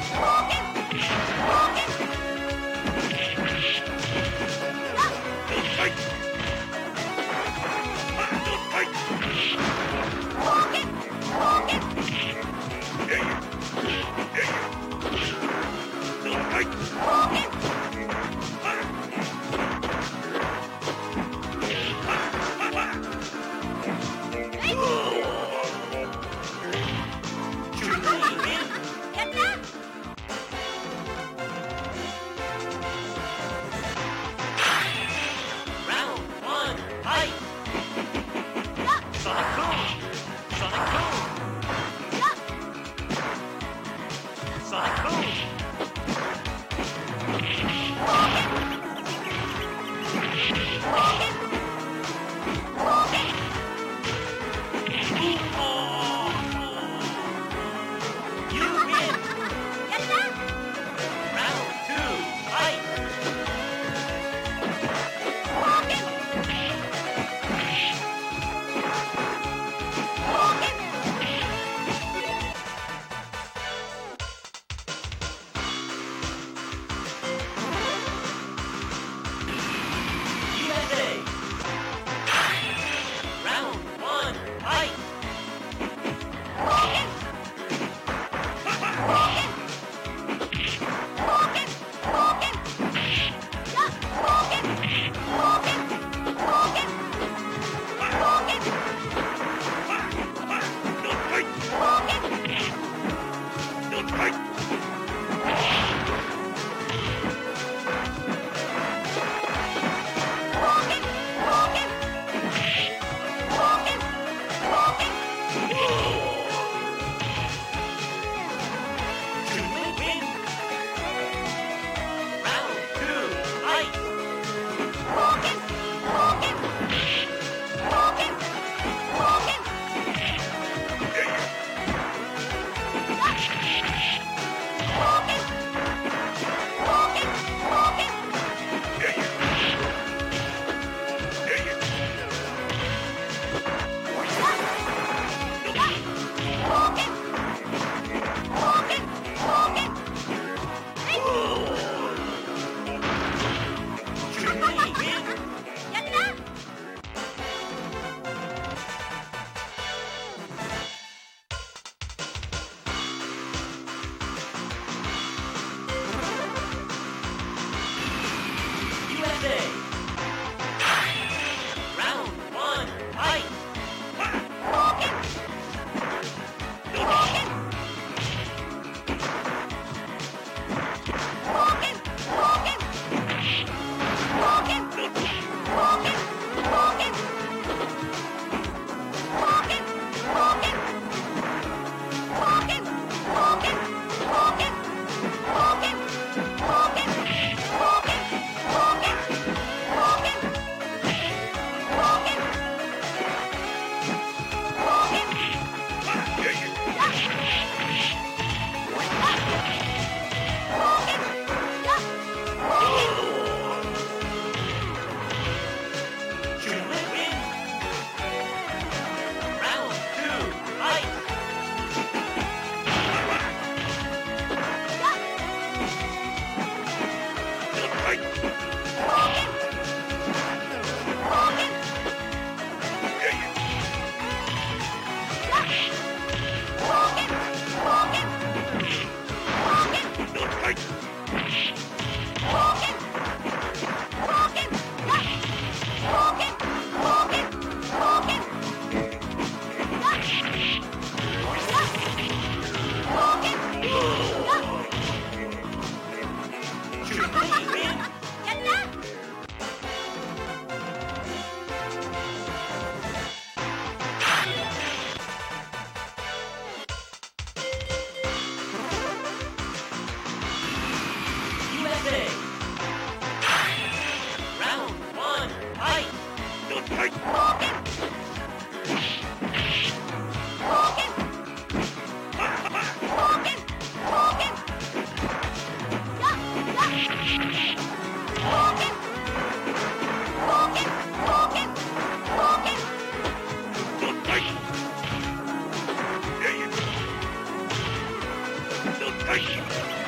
Hey!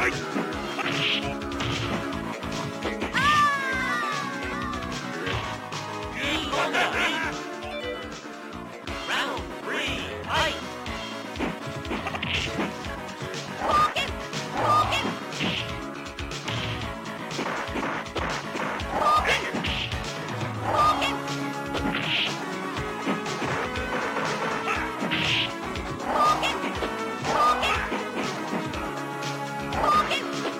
Hadouken!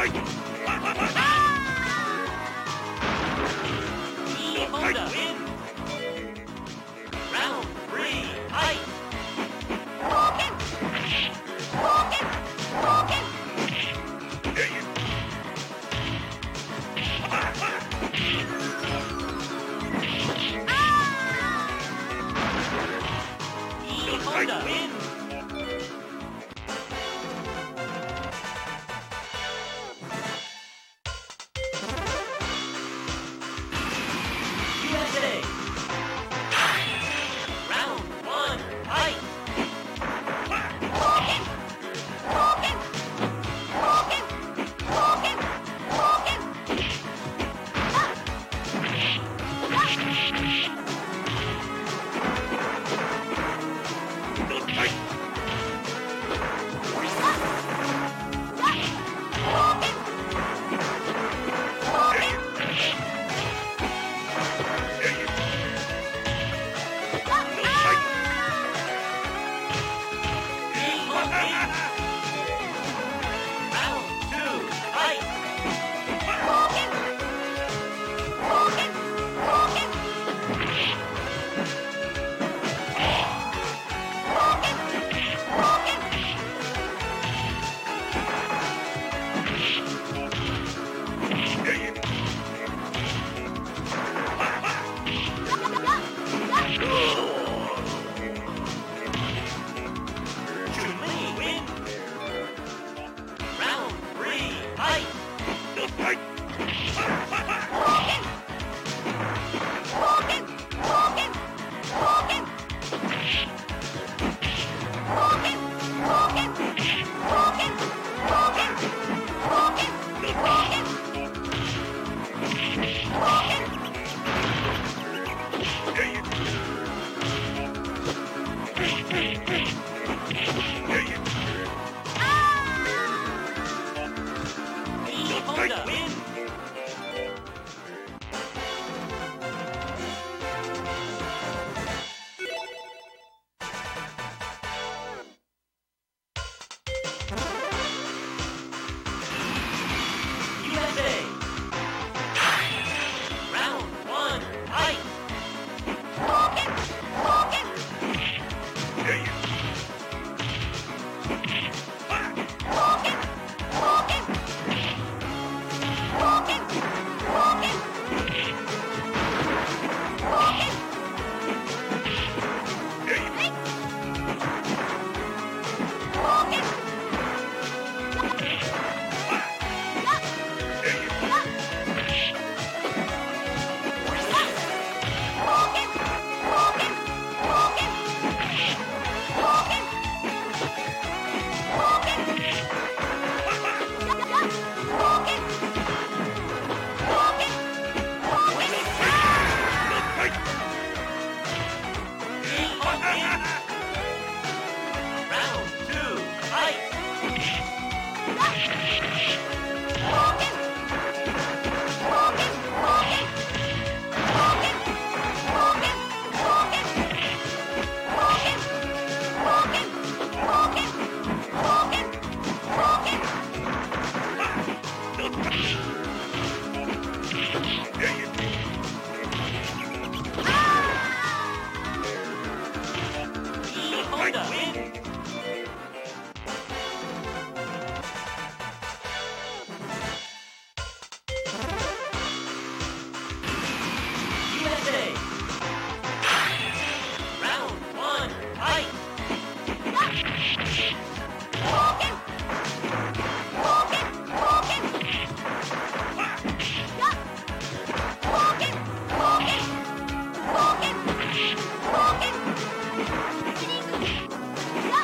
Woo!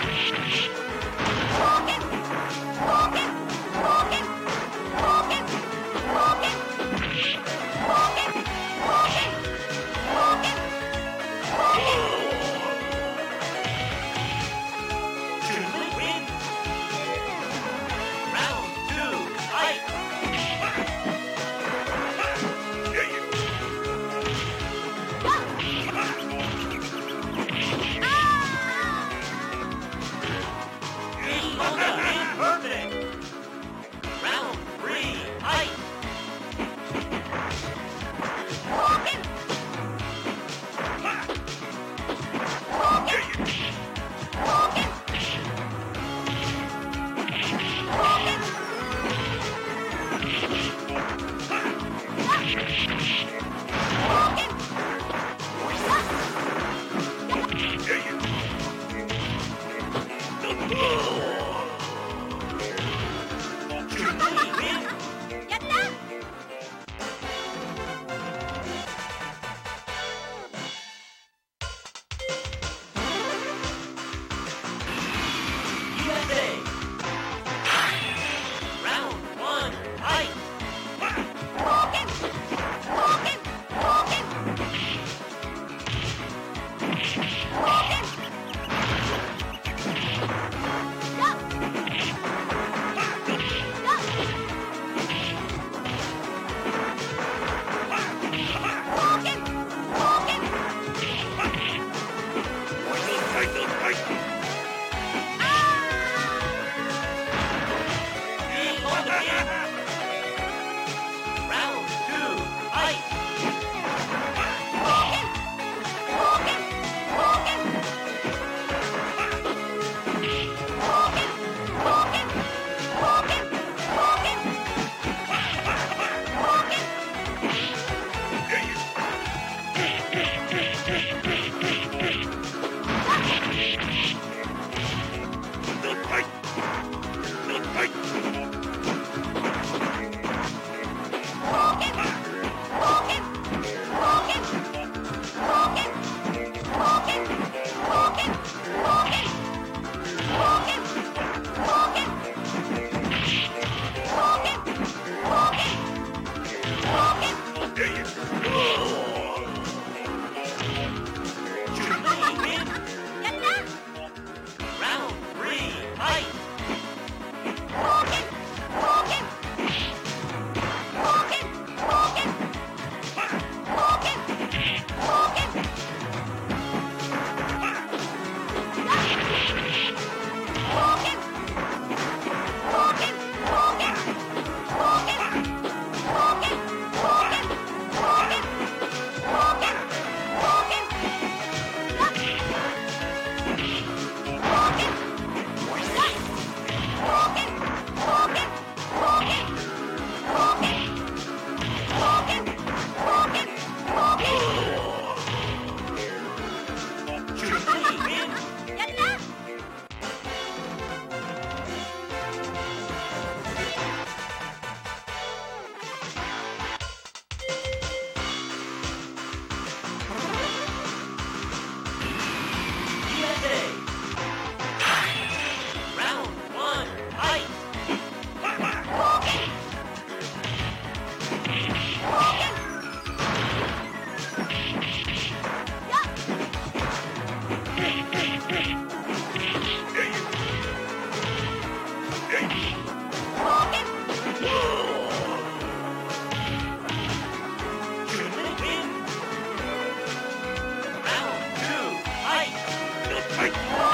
Round two, fight!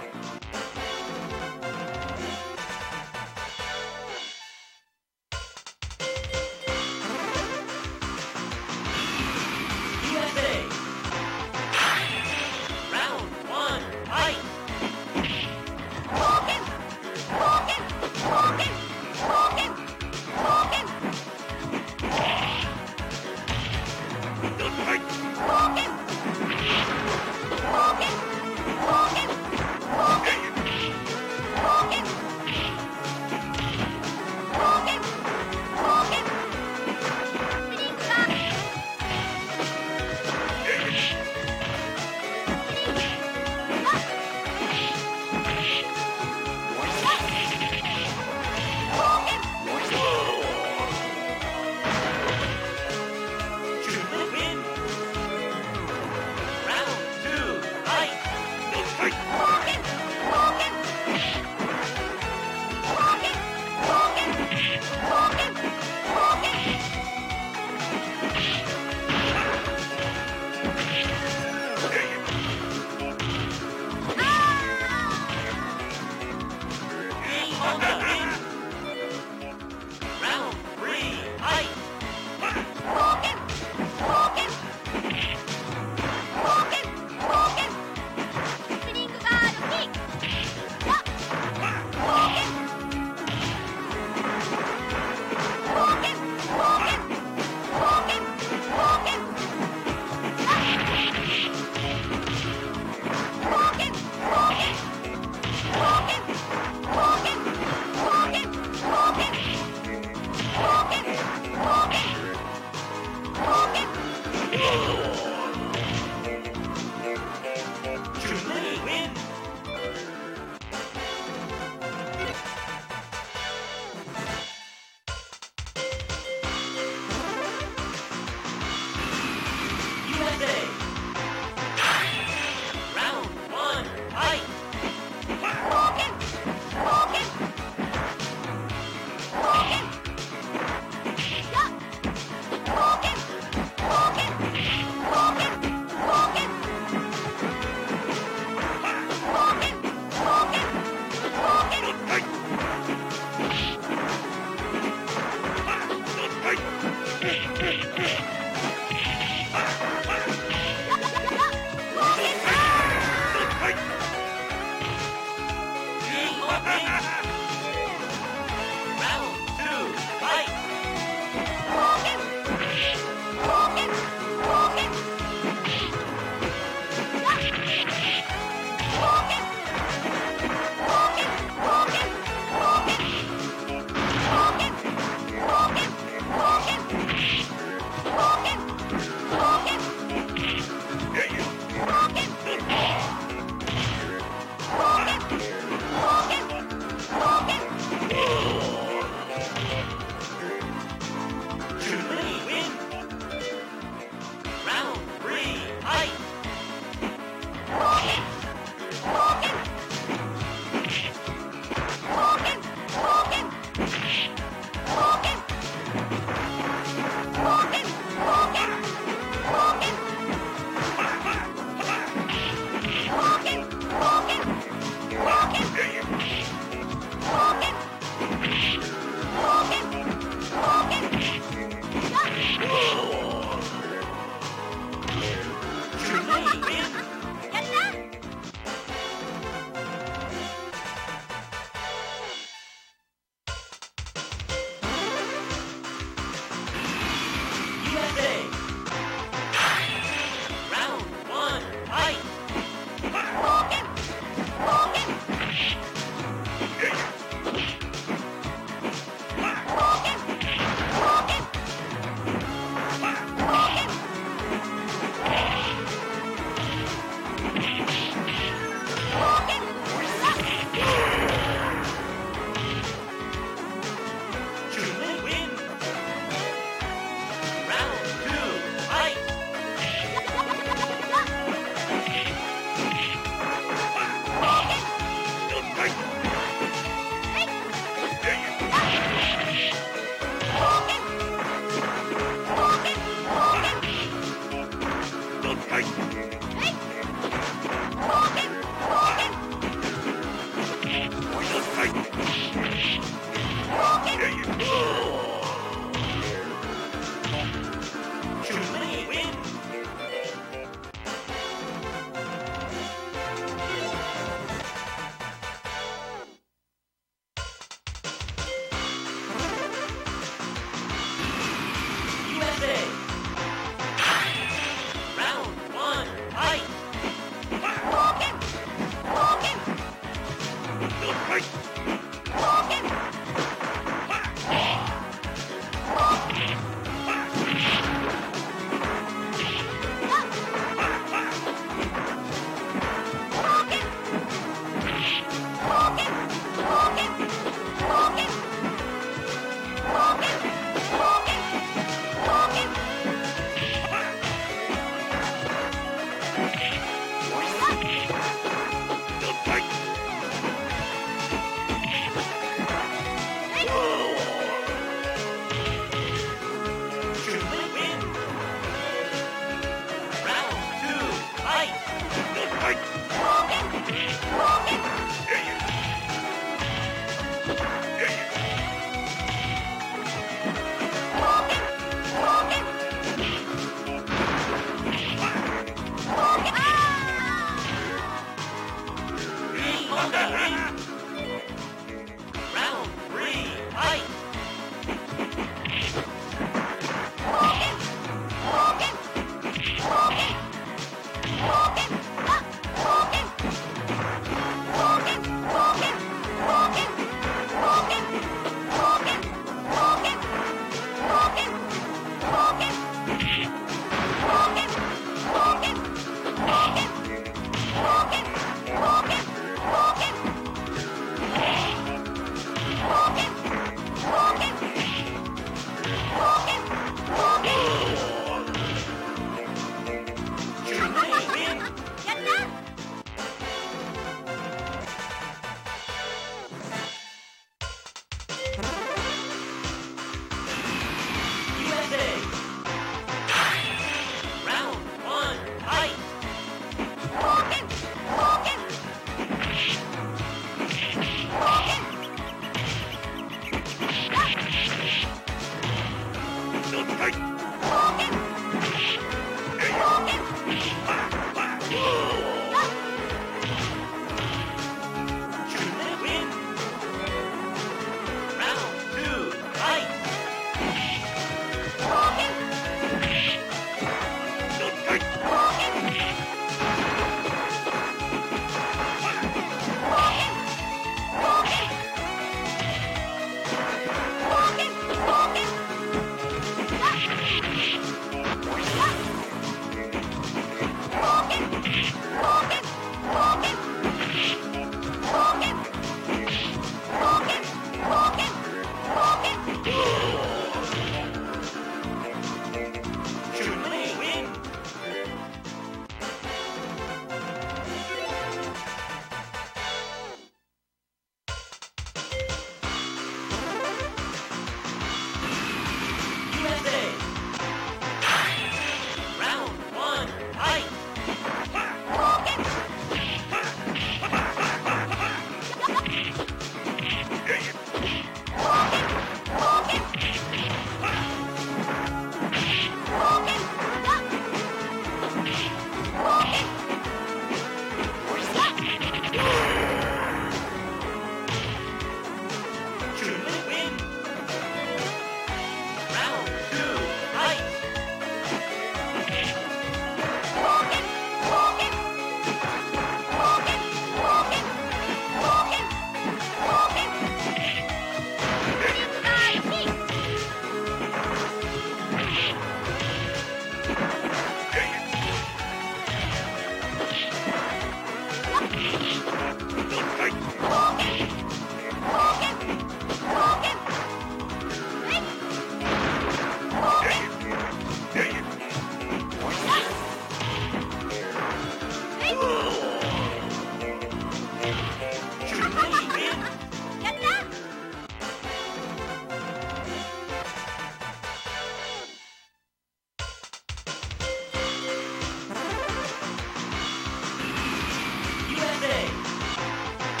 Round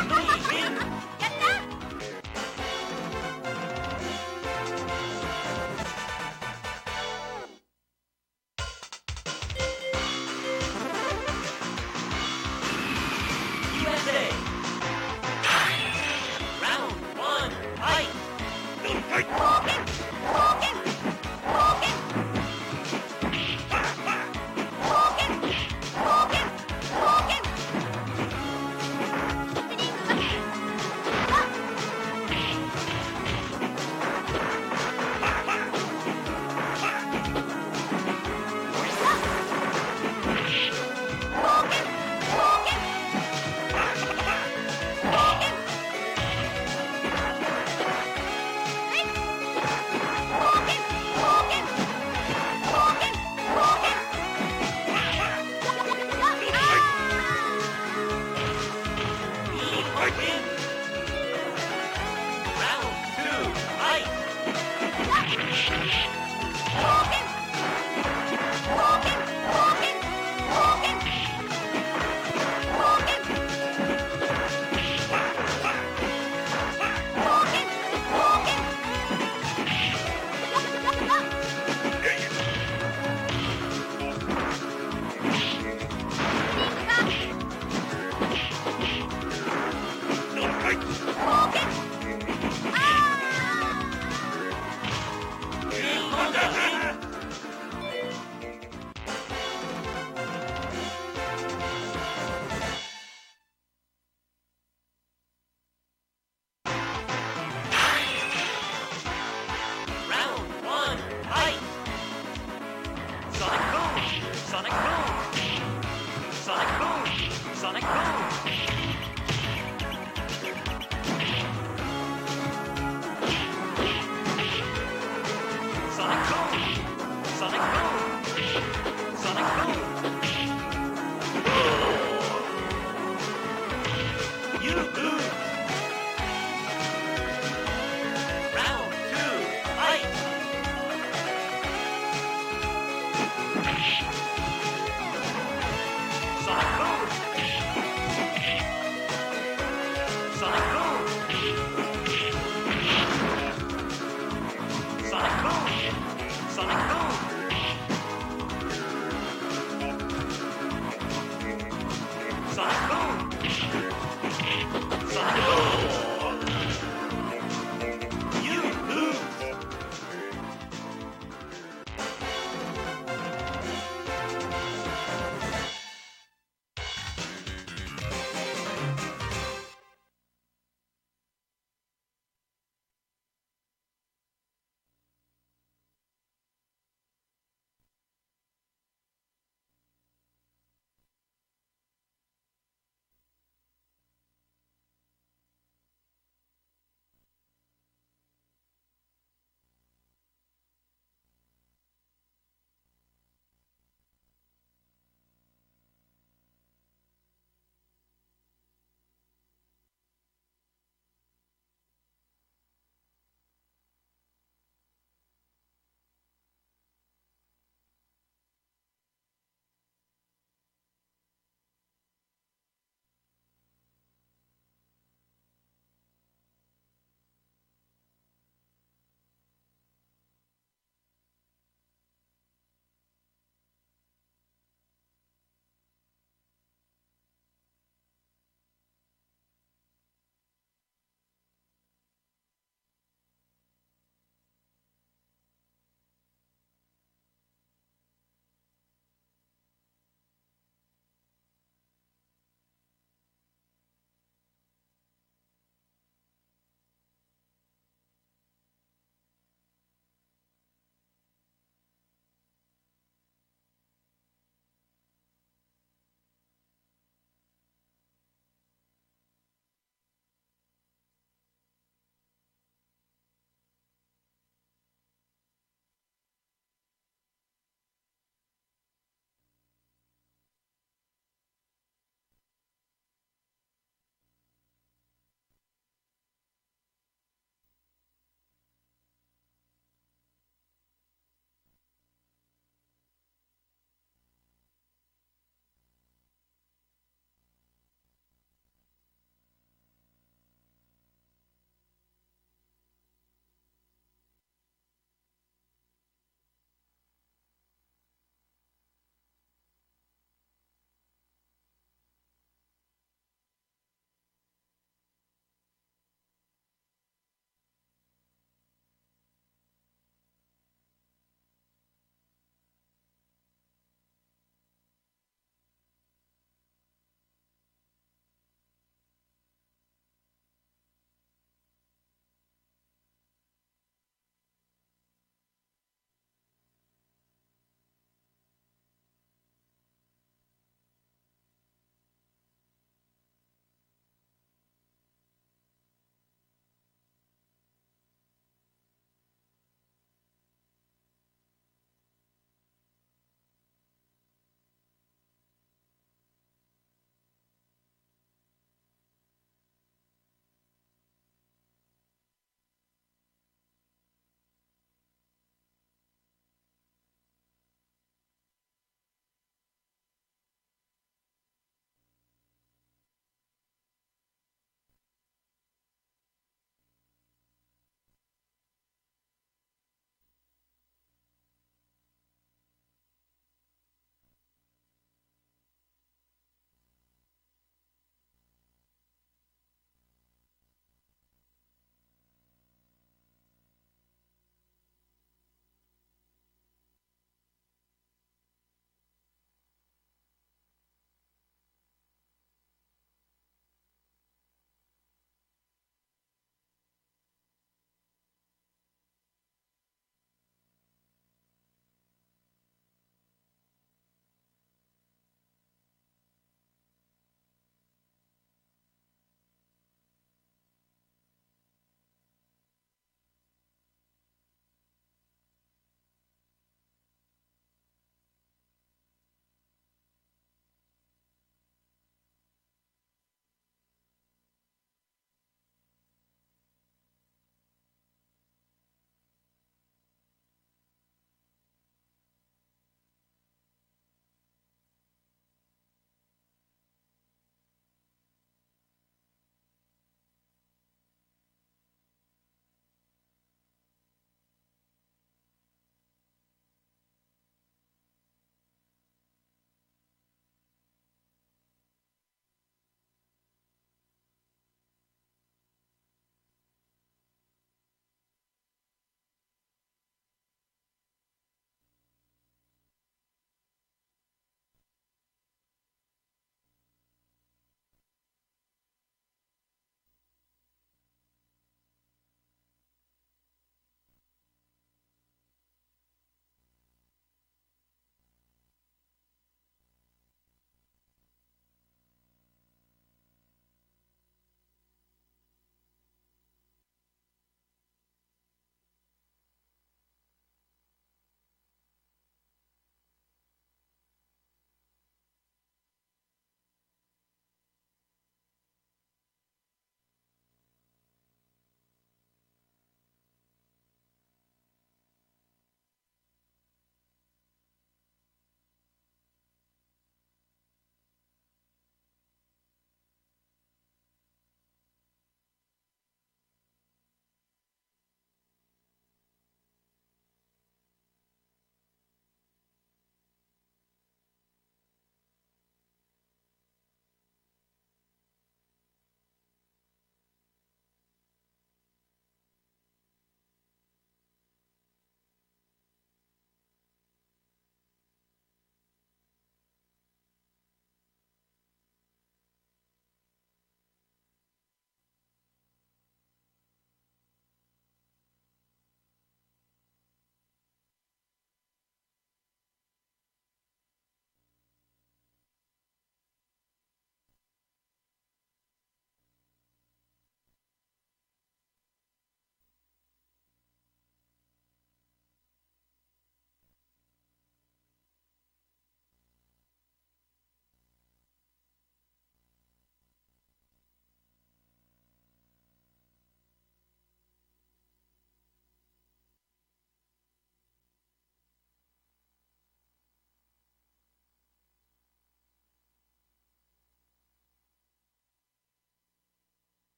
Don't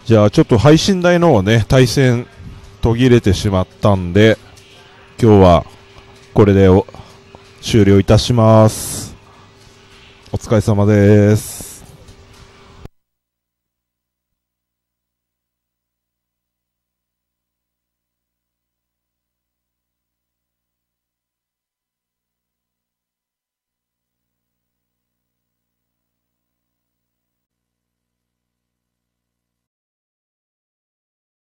じゃあちょっと配信台の方ね、対戦途切れてしまったんで、今日はこれで終了いたします。お疲れ様です。